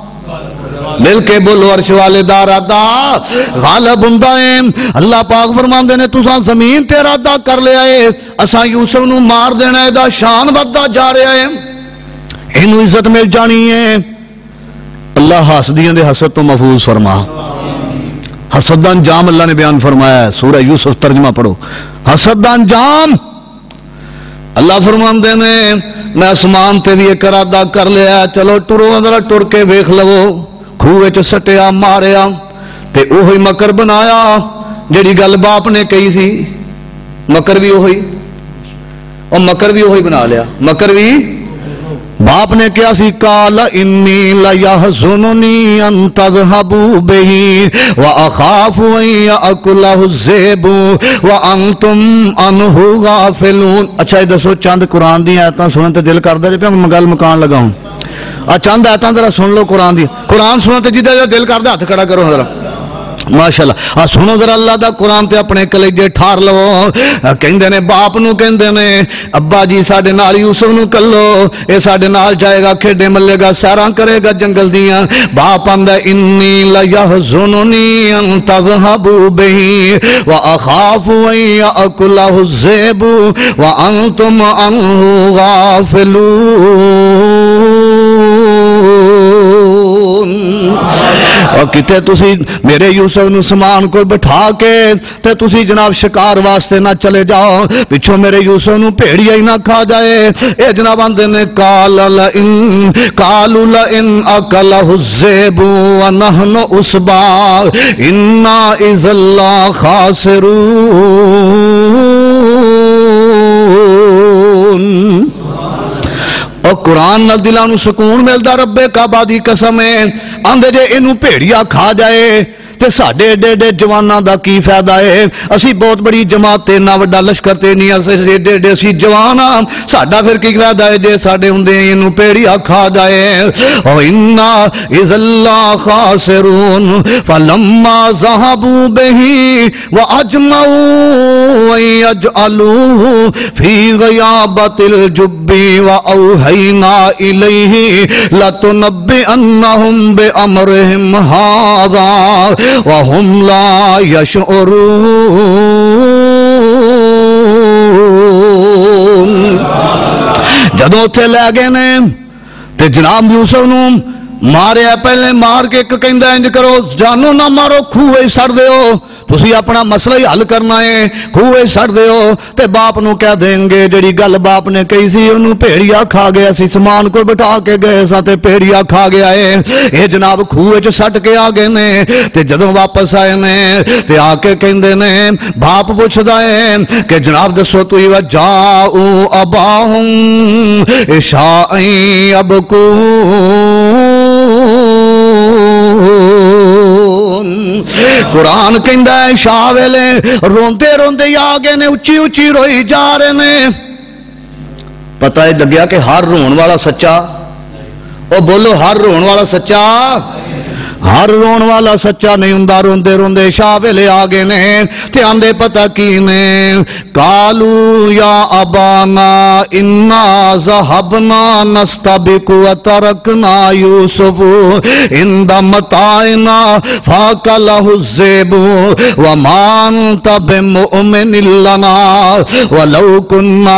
مل کے بولو، عرش والے دا ارادہ غالب ہوندا ہے۔ اللہ پاک فرماندے نے تساں زمین تے ارادہ کر لیا ہے، اساں یوسف نو مار دینا ہے، دا شان وددا جا رہا ہے، اینو عزت مل جانی ہے۔ اللہ حسدیاں دے حسد تو محفوظ فرما۔ حسد دا انجام اللہ نے بیان فرمایا ہے، سورہ یوسف ترجمہ پڑھو، حسد دا انجام۔ اللہ فرماندے نے میں اسمان تے بھی ایک ارادہ کر لیا، چلو ٹرو ذرا ٹر کے ویکھ لو، کھوہ وچ سٹیا ماریا تے اوہی مکر بنایا جیڑی گل باپ نے کہی سی، مکر بھی اوہی، اور مکر بھی اوہی بنا لیا، مکر بھی باپ نے کیا سی، قال انی لیحزننی ان تذهبوا به واخاف ان یاکلہ الذئب وانتم عنہ غافلون۔ اچھا یہ دسو چند قرآن دی آیتاں سنن تے دل کردا جے پیا گل مکان لگاؤں، چند آیتاں ذرا سن لو قرآن دی، قرآن سنن تے جدا دل کردا ہاتھ کھڑا کرو ذرا ماشاءاللہ۔ سنو ذرا اللہ دا قرآن تے اپنے کلیجے ٹھار لو۔ کہندے نے باپ نو کہندے نے ابا جی ساڈے نال یوسف نو کلو، اے ساڈے نال جائے گا، کھیڈے ملے گا، سیراں کرے گا جنگل دیاں۔ باپ آندا انی لیحزننی ان تذهبوا به واخاف ان یاکلہ الذئب وانتم عنہ غافلون۔ اور کتے تسی میرے یوسف نو سامان کو بٹھا کے تے تسی جناب شکار واسطے نہ چلے جاؤ، پچھو میرے یوسف نو بھیڑیا ہی نہ کھا جائے۔ اے جناب آندے نے قالوا لئن اکلہ الذئب ونحن عصبہ انا اذا لخاسرون۔ اور قرآن نال دلاں نو سکون ملدا، رب کعبہ دی قسم ہے، آندے جے اینو بھیڑیا کھا جائے تے ساڈے ایڈے ایڈے جواناں دا کی فائدہ ہے؟ اسی بہت بڑی جماعت تے نہ وڈا لشکر تے نہیں، اسی ایڈے ایڈے اسی جوان ہاں، ساڈا پھر کی فائدہ ہے جے ساڈے ہوندے اینو بھیڑیا کھا جائے۔ او انا اذا لخاسرون فلما ذهبوا به واجمعوا ان يجعلوه في غيابة الجب واوحينا اليه لتنبئنهم بامرهم هذا وهم لا يشعرون۔ جدوں تے لے گئے نے تے جناب یوسف نو ماریا پہلے مار کے ایک کہندا انج کرو جانو نہ مارو کھوے سڑ دیو تسی اپنا مسئلہ ہی حل کرنا ہے کھوے سڑ دیو تے باپ نو کہہ دیں گے جڑی گل باپ نے کہی سی انہوں بھیڑیا کھا گیا سی سامان کو بٹھا کے گئے سا تے بھیڑیا کھا گیا ہے اے جناب کھوے چ سٹ کے آ گئے نے تے جدوں واپس آئے نے تے آ کے کہندے نے باپ پوچھدا ہے کہ جناب دسو تسی وجاؤ اباہم عشاء ابکون قرآن کہندا ہے شاہ ویلے روندے روندے آگے نے اچھی اچھی روئی جا رہے نے پتہ ہے لگیا کہ ہر رون والا سچا او بولو ہر رون والا سچا ہر رون والا سچا نہیں ہوندا روندے روندے شاہ ویلے آگے نے تے آندے پتہ کی نے قالو یا ابانا انا ذهبنا نستبق وترکنا یوسف عند متاعنا فاکلہ الذئب وما انت بمؤمن لنا ولو كنا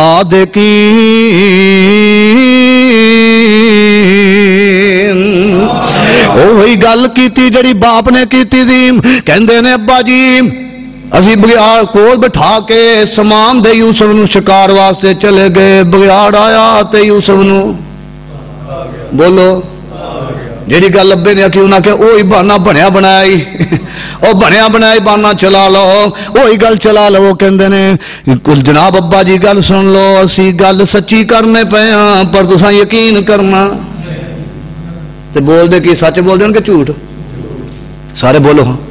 صادقین وہی گل کیتی جڑی باپ نے کیتی تھی کہندے نے ابا جی اسی بگیاڑ کول بٹھا کے سامان دے یوسف نو شکار واسطے چلے گئے بگیاڑ آیا تے یوسف نو بولو جیڑی گل ابے نے آکھی انہاں کہ اوہی بہانہ بنیا بنائی او بنیا بنائی بہانہ چلا لو اوہی گل چلا لو کہندے نے جناب ابا جی گل سن لو اسی گل سچی کرنے پے ہاں پر تساں یقین کرنا تے بول دے کہ سچ بول دے کہ جھوٹ سارے بولو ہاں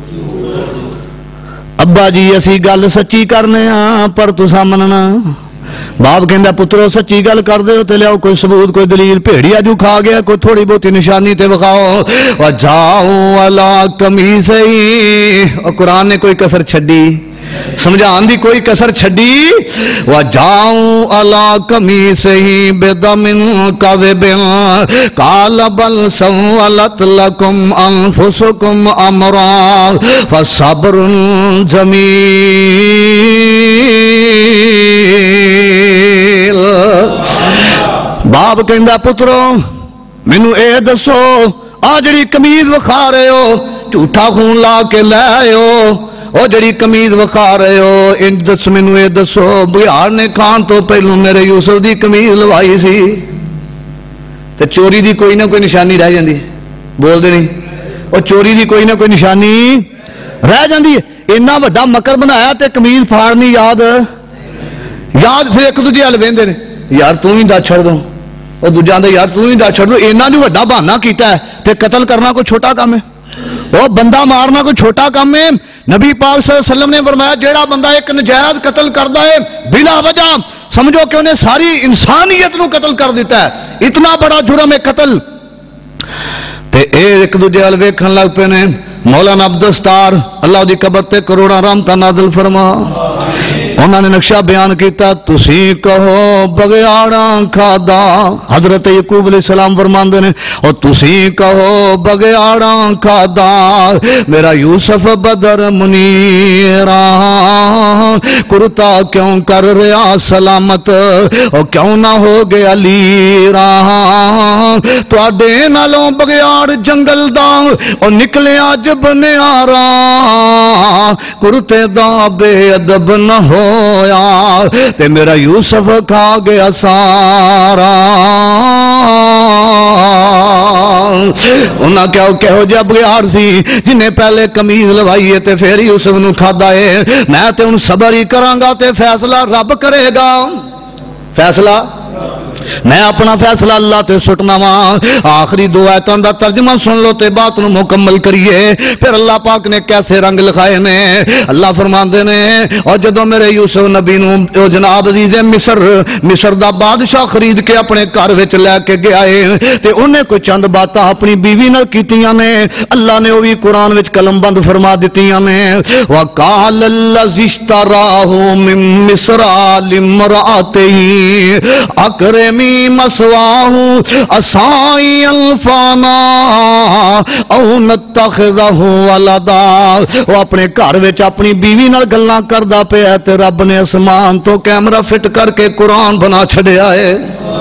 ابا جی اسی گل سچی کرنے ہاں پر تساں مننا باپ کہندا پترو سچی گل کر دیو تے لیاؤ کوئی ثبوت کوئی دلیل بھیڑیا جو کھا گیا کوئی تھوڑی بہتی نشانی تے وکھاؤ وجاؤ علی قمیصہ اور قرآن نے کوئی کسر چھڈی سمجھان دی کوئی کسر چھڈی وجاؤ علی قمیصہ بدم کذب قال بل سولت لکم انفسکم امرا فصبر جمیل باپ کہندا پترو مینوں اے دسو آ جڑی قمیض وکھا رہے ہو جھوٹا خون لا کے لے آئے ہو او جڑی قمیض وکھا رہے ہو ان دس مینوں اے دسو بہار نے کھان تو پہلوں میرے یوسف دی قمیض لوائی سی تے چوری دی کوئی نہ کوئی نشانی رہ جاندی بول دے نہیں او چوری دی کوئی نہ کوئی نشانی رہ جاندی اتنا بڑا مکر بنایا تے قمیض پھاڑنی یاد پھر ایک دوجے ہل ویندے نے یار تو ہی دس چھڑ دو اور دوجا آندا یار تو ہی دس چھڑ دو اینا جو بڑا بہانہ کیتا ہے تے قتل کرنا کوئی چھوٹا کام ہے وہ بندہ مارنا کوئی چھوٹا کام ہے نبی پاک صلی اللہ علیہ وسلم نے فرمایا جیڑا بندہ ایک نجائز قتل کردا ہے بلا وجہ سمجھو کہ انہیں ساری انسانیت نو قتل کر دیتا ہے اتنا بڑا جرم ہے قتل تے ایک دوجے ہل ویکھن لگ پے نے مولانا عبدالستار اللہ دی قبر تے کروڑا رحمتاں نازل فرما انہوں نے نقشہ بیان کیتا تسی کہو بگیاڑاں کھادا حضرت یعقوب علیہ السلام فرماندے نے اور تسی کہو بگیاڑاں کھادا میرا یوسف بدر منیراں کرتا کیوں کر رہا سلامت اور کیوں نہ ہو گیا لیراں تو آڈے نالوں بگیاڑ جنگل دا اور نکلے آج بنے آراں کرتے دا بے ادب نہ ہو تے میرا یوسف کھا گیا سارا انہاں کہو جب بگیاڑ سی جنہیں پہلے قمیض لوائیے تے پھر یوسف نو کھادا ہے میں تے ان صبر ہی کراں گا تے فیصلہ رب کرے گا فیصلہ میں اپنا فیصلہ اللہ تے سٹنا وا آخری دو آیتاں دا ترجمہ سن لو تے بات نو مکمل کریے پھر اللہ پاک نے کیسے رنگ لکھائے نے اللہ فرماندے نے اور جدوں میرے یوسف نبی نو جناب عزیز مصر دا بادشاہ خرید کے اپنے گھر وچ لے کے گیا ہے تے انہیں کوئی چند باتاں اپنی بیوی نال کیتیاں نے اللہ نے وہ بھی قرآن وچ قلم بند فرما دتیاں نے وقال الذی اشتراہ من مصر لامرأته اکرمی مسواہو اسائی الفانا او نتخذہ ولدا وہ اپنے گھر وچ اپنی بیوی نال گلاں کردا پیا تے رب نے اسمان تو کیمرہ فٹ کر کے قرآن بنا چھڑیا ہے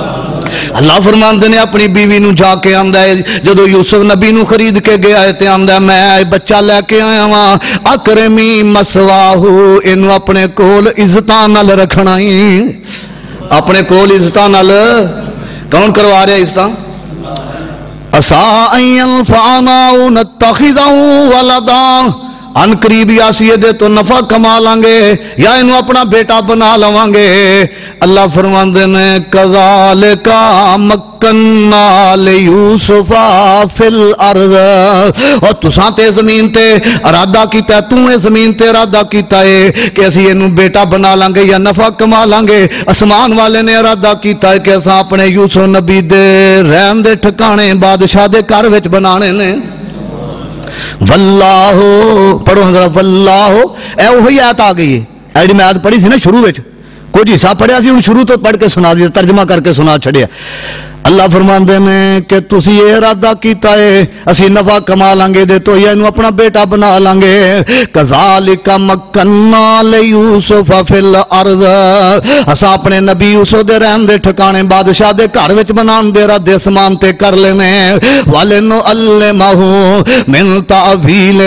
اللہ فرماندے نے اپنی بیوی نو جا کے آندا ہے جدو یوسف نبی نو خرید کے گیا ہے تے آندا ہے میں بچہ لے کے آیا ہاں اکرمی مسواہو اینو اپنے کول عزتاں نال رکھنا ہی اپنے کول عزتاں نال کون کروا رہا ہے عزتاں اسا ان ينفعنا نتخذه ولدا ان قریب یا سیدے تو نفع کما لانگے یا انہوں اپنا بیٹا بنا لوانگے اللہ فرماندے نے کذالک مکننا لیوسفا فی الارض اور تساں تے زمین تے ارادہ کیتا ہے تُویں زمین تے ارادہ کیتا ہے کہ اسی انہوں بیٹا بنا لانگے یا نفع کما لانگے اسمان والے نے ارادہ کیتا ہے کہ اساں اپنے یوسف نبی دے رہن دے ٹھکانے بادشاہ دے گھر وچ بنانے نے واللہ پڑھو حضرت واللہ اے وہی آیت آ گئی ہے ایڈی میں آیت پڑھی سی نا شروع وچ کچھ حصہ پڑھیا سی ہن شروع تو پڑھ کے سنا دیا ترجمہ کر کے سنا چھڑیا اللہ فرماندے نے کہ تسی یہ ارادہ کیتا ہے اسی نفع کما لانگے دے تو یا انہوں اپنا بیٹا بنا لانگے کذالک مکننا لیوسف فی الارض اسا اپنے نبی یوسف دے رہن دے ٹھکانے بادشاہ دے گھر وچ بنان دے ردے سمان تے کر لینے وَلِنُعَلِّمَهُ مِن تَعْوِيلِ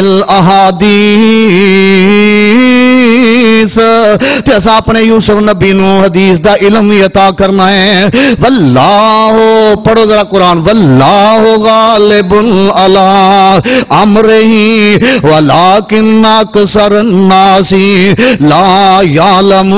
الْأَحَادِيثِ تے اسا اپنے یوسف نبی نو حدیث دا علم عطا کرنا ہے واللہ پڑھو ذرا قرآن واللہ غالب علی امرہ ولکن اکثر الناس لا یعلمون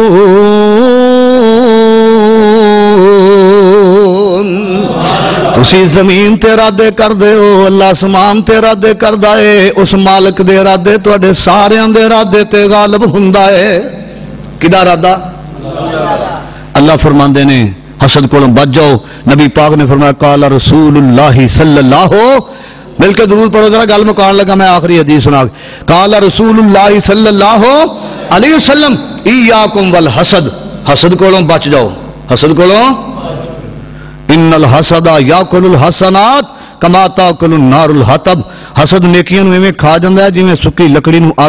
تسی زمین تے ارادے کر دے ہو اللہ اسمان تے ارادے کر دائے اس مالک دے ارادے توڑے سارے اندے ارادے تے غالب ہندہ ہے کدھا ارادہ اللہ فرماندے نے حسد کو بچ جاؤ نبی پاک نے فرمایا قال رسول اللہ صلی اللہ مل کے درود پڑھو ذرا گل مکان لگا میں آخری حدیث سنا قال رسول اللہ صلی اللہ علیہ وسلم ایاکم والحسد حسد کو بچ جاؤ حسد کو ان الحسد یاکل الحسنات کما تاکل النار الحطب حسد نیکیاں نو ایویں کھا جاندا ہے جویں سکی لکڑی نو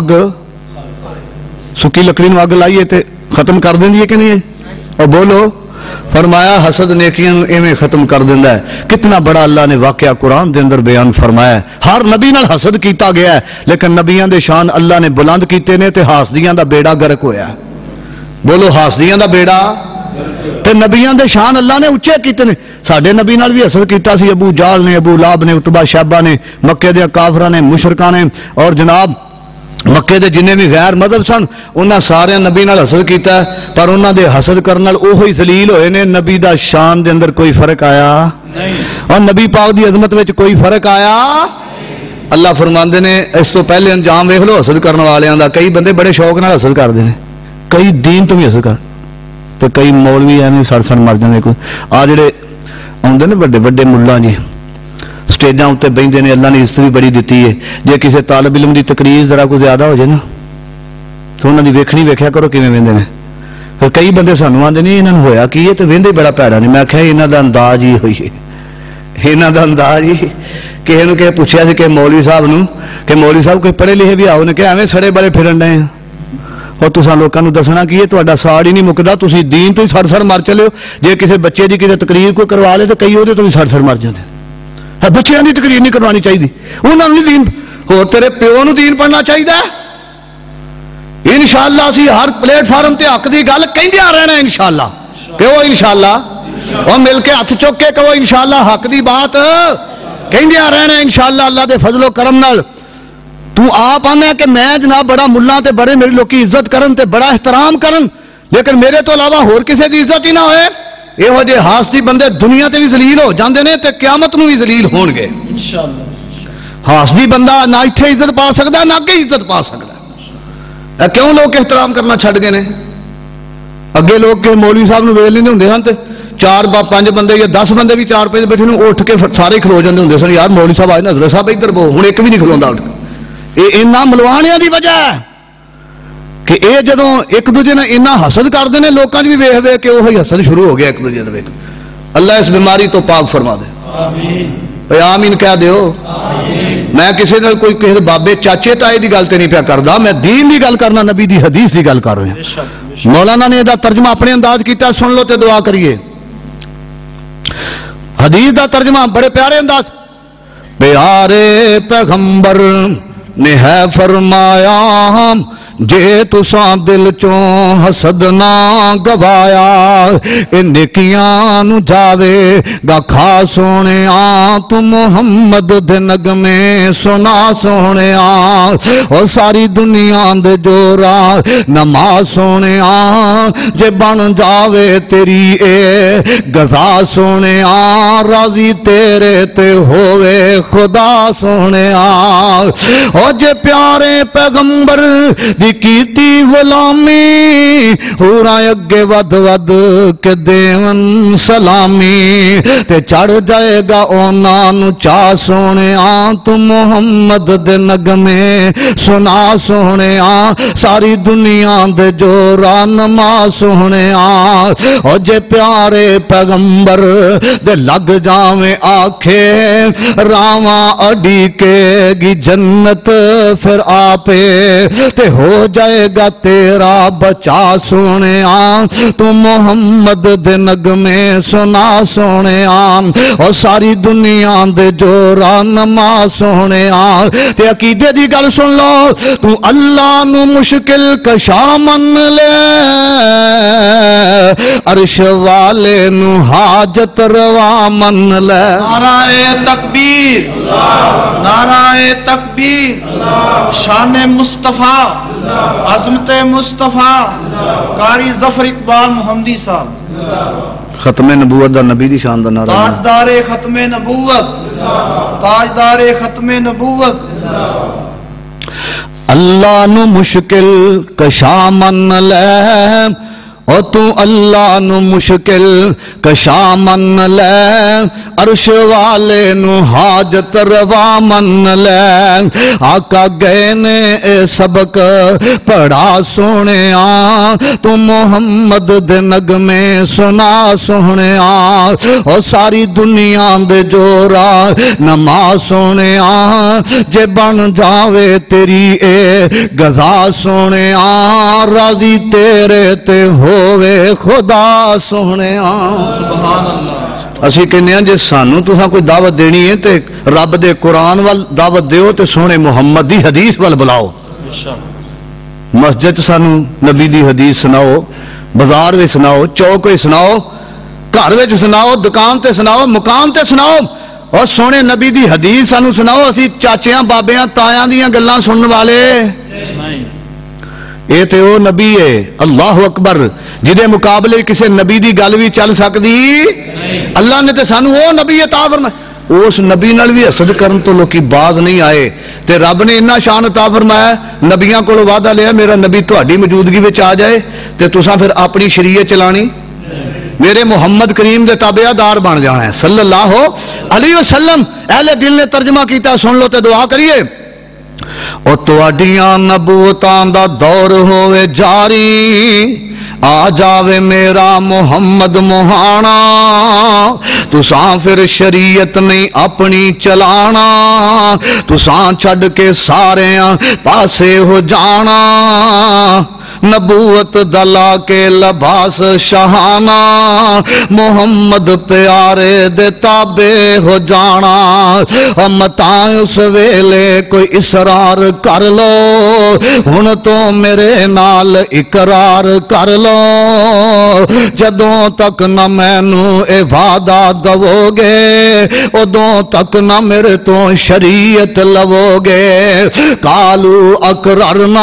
اگ لائیے تے ختم کر دیندی ہے کہ نہیں اور بولو فرمایا حسد نیکیاں ایویں ختم کر دیندہ ہے کتنا بڑا اللہ نے واقعہ قرآن دے اندر بیان فرمایا ہے ہر نبی نال حسد کیتا گیا ہے لیکن نبیاں دے شان اللہ نے بلند کیتے نے تے حاسدیاں دا بیڑا گرک ہویا ہے بولو حاسدیاں دا بیڑا تے نبیاں دے شان اللہ نے اچھے کیتے نے ساڑھے نبی نال بھی حسد کیتا سی ابو جال نے ابو لاب نے عتبہ شعبہ نے مکہ دے کافرہ نے مشرکہ نے اور جناب مکے دے جنہیں بھی غیر مذہب سن انہاں سارے نبی نال حسد کیتا ہے پر انہاں دے حسد کرنال اوہی ذلیل ہوئے نے نبی دا شان دے اندر کوئی فرق آیا اور نبی پاک دی عظمت وچ کوئی فرق آیا اللہ فرماندے نے اس تو پہلے انجام ویکھ لو حسد کرن والیاں دا کئی بندے بڑے شوق نال حسد کردے نے کئی دین تو بھی حسد کر تے کئی مولوی ایویں سڑ مر جاندے کوئی آ جڑے آوندے نے بڑے بڑے ملہ جی سٹیجاں اُتے بیندے نے اللہ نے عزت بھی بڑی دیتی ہے جے کسی طالب علم دی تقریر ذرا کو زیادہ ہو جائے نا تو انہاں دی ویکھنی ویکھیا کرو کیویں ویندے نے پھر کئی بندے سانوں آندے نہیں انہاں نوں ہویا کی ہے تے ویندے بڑا پیڑا نہیں میں آکھیا انہاں دا انداز ہی ہوئی ہے انہاں دا انداز ہی کسے نوں کہ پوچھیا سی کہ مولوی صاحب نوں کہ مولوی صاحب کوئی پڑھے لکھے بھی آؤ نے کہ ایویں سڑے بڑے پھرن ڈے اور تساں لوکاں نوں دسنا کی ہے تہاڈا ساڑ ہی نہیں مکدا تسی دین تو ہی سڑ مر چلے ہو جے کسے بچے دی کسے تقریر کوئی کروا لے تے کئی اودے تو بھی سڑ مر جاندے بچیاں دی تقریر نہیں کروانی چاہیے انہوں نے دین اور تیرے پیو نو دین پڑھنا چاہیے انشاءاللہ اسی ہر پلیٹ فارم تے حق دی گل کہندیاں رہنا انشاءاللہ کہو انشاءاللہ اور مل کے ہاتھ چک کے کہو انشاءاللہ حق دی بات کہندیاں رہنا انشاءاللہ اللہ دے فضل و کرم نال تو آپ آنا کہ میں جناب بڑا ملہ تے بڑے میرے لوگ کی عزت کرن تے بڑا احترام کرن لیکن میرے تو علاوہ ہور کسی دی عزت ہی نہ ہوئے یہ ہو جے حاسدی بندے دنیا تے بھی ذلیل ہو جاندے نے تے قیامت نو بھی ذلیل ہون گے حاسدی بندہ نہ ایتھے عزت پا سکدا نہ اگے عزت پا سکدا کیوں لوگ احترام کرنا چھڈ گئے نے اگے لوگ کہ مولوی صاحب نو ویل نہیں ہوندے ہن تے 4-5 بندے یا 10 بندے بھی 4 پہ بیٹھے نوں اٹھ کے سارے کھلو جاندے ہوندے سن یار مولوی صاحب آئے نا حضرت صاحب ادھر بہو ہن ایک بھی نہیں کھلوندا اٹھ اے انہاں ملوانیاں دی وجہ ہے کہ اے جدوں ایک دوجے نے انہاں حسد کردے نے لوکاں وی ویکھ ویکھ کے وہی حسد شروع ہو گیا ایک دوجے دے وچ اللہ اس بیماری تو پاک فرما دے آمین آمین کہہ دیو میں کسی نال کوئی کہے بابے چاچے تائے دی گل تے نہیں پیا کردا میں دین دی گل کرنا نبی دی حدیث دی گل کر رہا ہوں مولانا نے دا ترجمہ اپنے انداز کیتا سن لو تے دعا کریے حدیث دا ترجمہ بڑے پیارے انداز، پیارے پیغمبر نے ہے فرمایا جے تساں دل چوں حسد نہ گوایا اے نیکیاں نو جاوے گا کھا سونے تو محمد دے نغمے سنا سونے اور ساری دنیا دے جورا نماز سونے جے بن جاوے تیری اے گزا سونے راضی تیرے تے ہووے خدا سونے اور جے پیارے پیغمبر دی کیتی غلامی ہورا اگے ود ود کے دیون سلامی تے چڑھ جائے گا اونا نو چاہ سونے تو محمد دے نغمے سنا سونے ساری دنیا دے جورا نماز سونے اور جے پیارے پیغمبر دے لگ جاویں آکھے راواں اڈی کے گی جنت پھر آپے تے ہو جائے گا تیرا بچا سونے تو محمد دے نغمے سنا سونے اور ساری دنیا دے جورا نماز سونے تے عقیدے دی گل سن لو تو اللہ نو مشکل کشا من لے عرش والے نو حاجت روا من لے نعرہ تکبیر نعرہ تکبیر شان مصطفیٰ عظمت مصطفیٰ قاری ظفر اقبال محمدی صاحب ختم نبوت دا نبی دی شان دا نعرہ تاجدار ختم نبوت تاجدار ختم نبوت اللہ نو مشکل کشا من لے او تو اللہ نو مشکل کشا من لے عرش والے نو حاجت روا من لے آقا گئے نے اے سبق پڑھا سونے تو محمد دے نغمے سنا سونے اور ساری دنیا دے جورا نماز سونے جے بن جاوے تیری اے گزا سونے راضی تیرے تے ہووے خدا سونے سبحان اللہ اسی کہنے ہیں جے سانو تساں کوئی دعوت دینی ہے تے رب دے قرآن وال دعوت دیو تے سونے محمد دی حدیث وال بلاؤ مسجد سانو نبی دی حدیث سناؤ بازار وچ سناؤ چوک وچ سناؤ گھر وچ سناؤ دکان تے سناؤ مقام تے سناؤ اور سونے نبی دی حدیث سانو سناؤ اسی چاچیاں بابیاں تایاں دیاں گلاں سنن والے نہیں اے تے او نبی ہے اللہ اکبر جدے مقابلے کسے نبی دی گل بھی چل سکتی اللہ نے تے سانو او نبی عطا فرمایا اس نبی نال بھی حسد کرن تو لوکی باز نہیں آئے تے رب نے اتنا شان عطا فرمایا نبیاں کولوں وعدہ لیا میرا نبی تہاڈی موجودگی وچ آ جائے تے تساں پھر اپنی شریعت چلانی میرے محمد کریم دے تابعہ دار بن جانا ہے صلی اللہ علیہ وسلم اہل دل نے ترجمہ کیتا سن لو تے دعا کریے او تواڈیاں نبوتاں دا دور ہوئے جاری آ جاوے میرا محمد مہانا تساں پھر شریعت نہیں اپنی چلانا تساں چھڈ کے سارے پاسے ہو جانا نبوت دلا کے لباس شہانا محمد پیارے دے تابع ہو جانا متاں اس ویلے کوئی اسرار کر لو ہن تو میرے نال اقرار کر لو جدوں تک نہ مینو اے وعدہ دو گے ادوں تک نہ میرے تو شریعت لو گے کالو اقررنا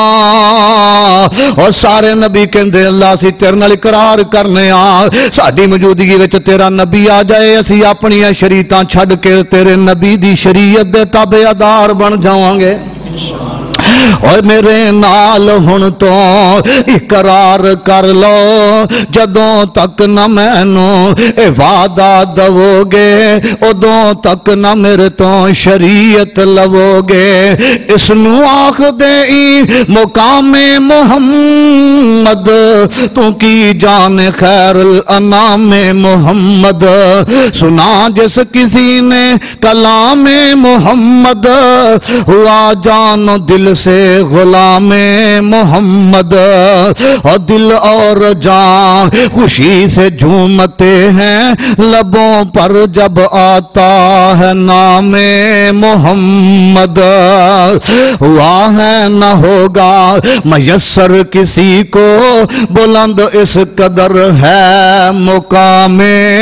اور سارے نبی کہندے اللہ سی تیرے نال اقرار کرنے ساڈی موجودگی وچ تیرا نبی آ جائے اسی اپنی شریعتاں چھڈ کے تیرے نبی دی شریعت دے تابع دار بن جاواں گے اور میرے نال ہن تو اقرار کر لو جدوں تک نہ مینوں اے وعدہ دو گے ادوں تک نہ میرے تو شریعت لو گے اس نو آخ دے مقام محمد تو کی جان خیر الانام محمد سنا جس کسی نے کلام محمد ہوا جان دل سے غلام محمد، اور دل اور جان خوشی سے جھومتے ہیں لبوں پر جب آتا ہے نام محمد۔ ہوا ہے نہ ہوگا میسر کسی کو، بلند اس قدر ہے مقام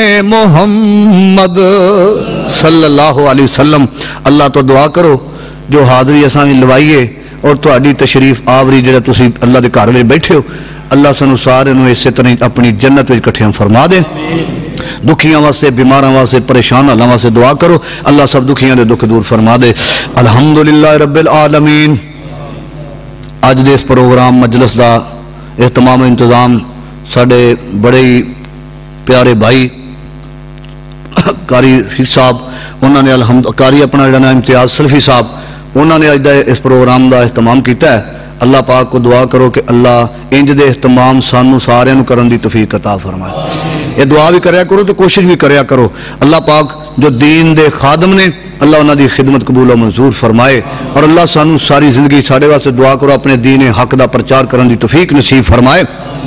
محمد صلی اللہ علیہ وسلم۔ اللہ تو دعا کرو جو حاضری اساں لوائیے اور تہاڈی تشریف آوری جڑا تسی اللہ دے گھر وچ بیٹھے ہو، اللہ سانو سارے نوں اسی طرح اپنی جنت وچ اکٹھیاں فرما دے۔ دکھیاں واسطے، بیماراں واسطے، پریشان حالاں واسطے دعا کرو، اللہ سب دکھیاں دے دکھ دور فرما دے۔ الحمدللہ رب العالمین۔ اج دے اس پروگرام مجلس دا اہتمام و انتظام ساڈے بڑے ہی پیارے بھائی قاری صاحب، انہوں نے قاری اپنا جڑا نام امتیاز سلفی صاحب، انہوں نے اج دا اس پروگرام دا اہتمام کیتا ہے۔ اللہ پاک کو دعا کرو کہ اللہ انج دے اہتمام سانو سارے نوں کرن دی توفیق عطا فرمائے۔ یہ دعا بھی کریا کرو تو کوشش بھی کریا کرو، اللہ پاک جو دین دے خادم نے اللہ انہاں دی خدمت قبول و منظور فرمائے، اور اللہ سانو ساری زندگی ساڈے واسطے دعا کرو اپنے دین حق دا پرچار کرن دی توفیق نصیب فرمائے۔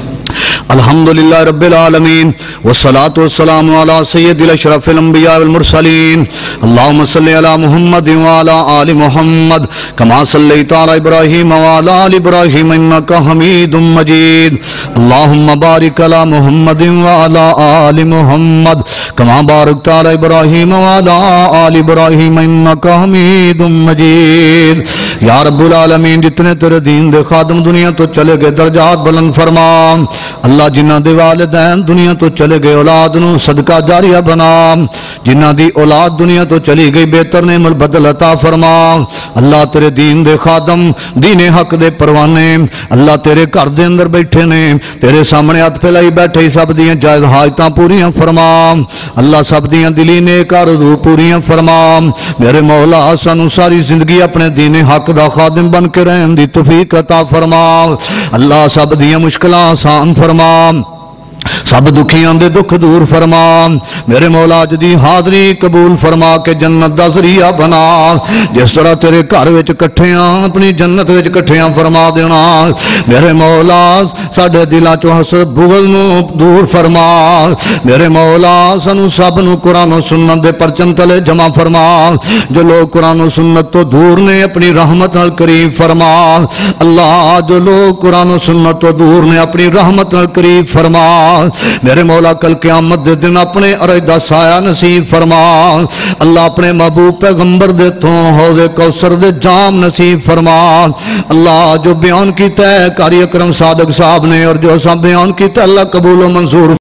الحمدللہ رب العالمین، والصلاة والسلام علی سید الاشرف الانبیاء والمرسلین، اللہم صلی علی محمد وعلی آل محمد کما صلیت علی ابراہیم وعلی آل ابراہیم انکا حمید مجید، اللہم بارک علی محمد وعلی آل محمد کما بارکت علی ابراہیم وعلی آل ابراہیم انکا حمید مجید۔ یا رب العالمین، جتنے تیرے دین دے خادم دنیا تو چلے گئے درجات بلند فرما، اللہ جنہ دے والدین دنیا تو چلے گئے اولاد نو صدقہ جاریہ بنا، جنہ دی اولاد دنیا تو چلی گئی بہتر نعم البدل عطا فرما۔ اللہ تیرے دین دے خادم، دین حق دے پروانے، اللہ تیرے گھر دے اندر بیٹھے نے، تیرے سامنے ہاتھ پھیلائی بیٹھے، سب دیاں جائز حاجتاں پوریاں فرما، اللہ سب دیاں دلی نیک آرزو پوریاں فرما۔ میرے مولا سانو ساری زندگی اپنے دین حق دا خادم بن کے رہن دی توفیق عطا فرما، اللہ سب دیاں مشکلاں آسان فرما، سب دکھیاں دے دکھ دور فرما۔ میرے مولا جدی حاضری قبول فرما کے جنت دا ذریعہ بنا، جس طرح تیرے گھر وچ کٹھیاں اپنی جنت وچ کٹھیاں فرما دینا۔ میرے مولا ساڈے دلاں چوں حسد بغض نو دور فرما، میرے مولا سانو سب نو قرآن و سنت دے پرچم تلے جمع فرما، جو لوگ قرآن و سنت تو دور نے اپنی رحمت نال قریب فرما، اللہ جو لوگ قرآن و سنت تو دور نے اپنی رحمت نال قریب فرما۔ میرے مولا کل قیامت دے دن اپنے عرض سایہ نصیب فرما، اللہ اپنے محبوب پیغمبر دے تو حوض کوثر دے جام نصیب فرما۔ اللہ جو بیان کیتا ہے قاری اکرم صادق صاحب نے اور جو اساں بیان کیتا اللہ قبول و منظور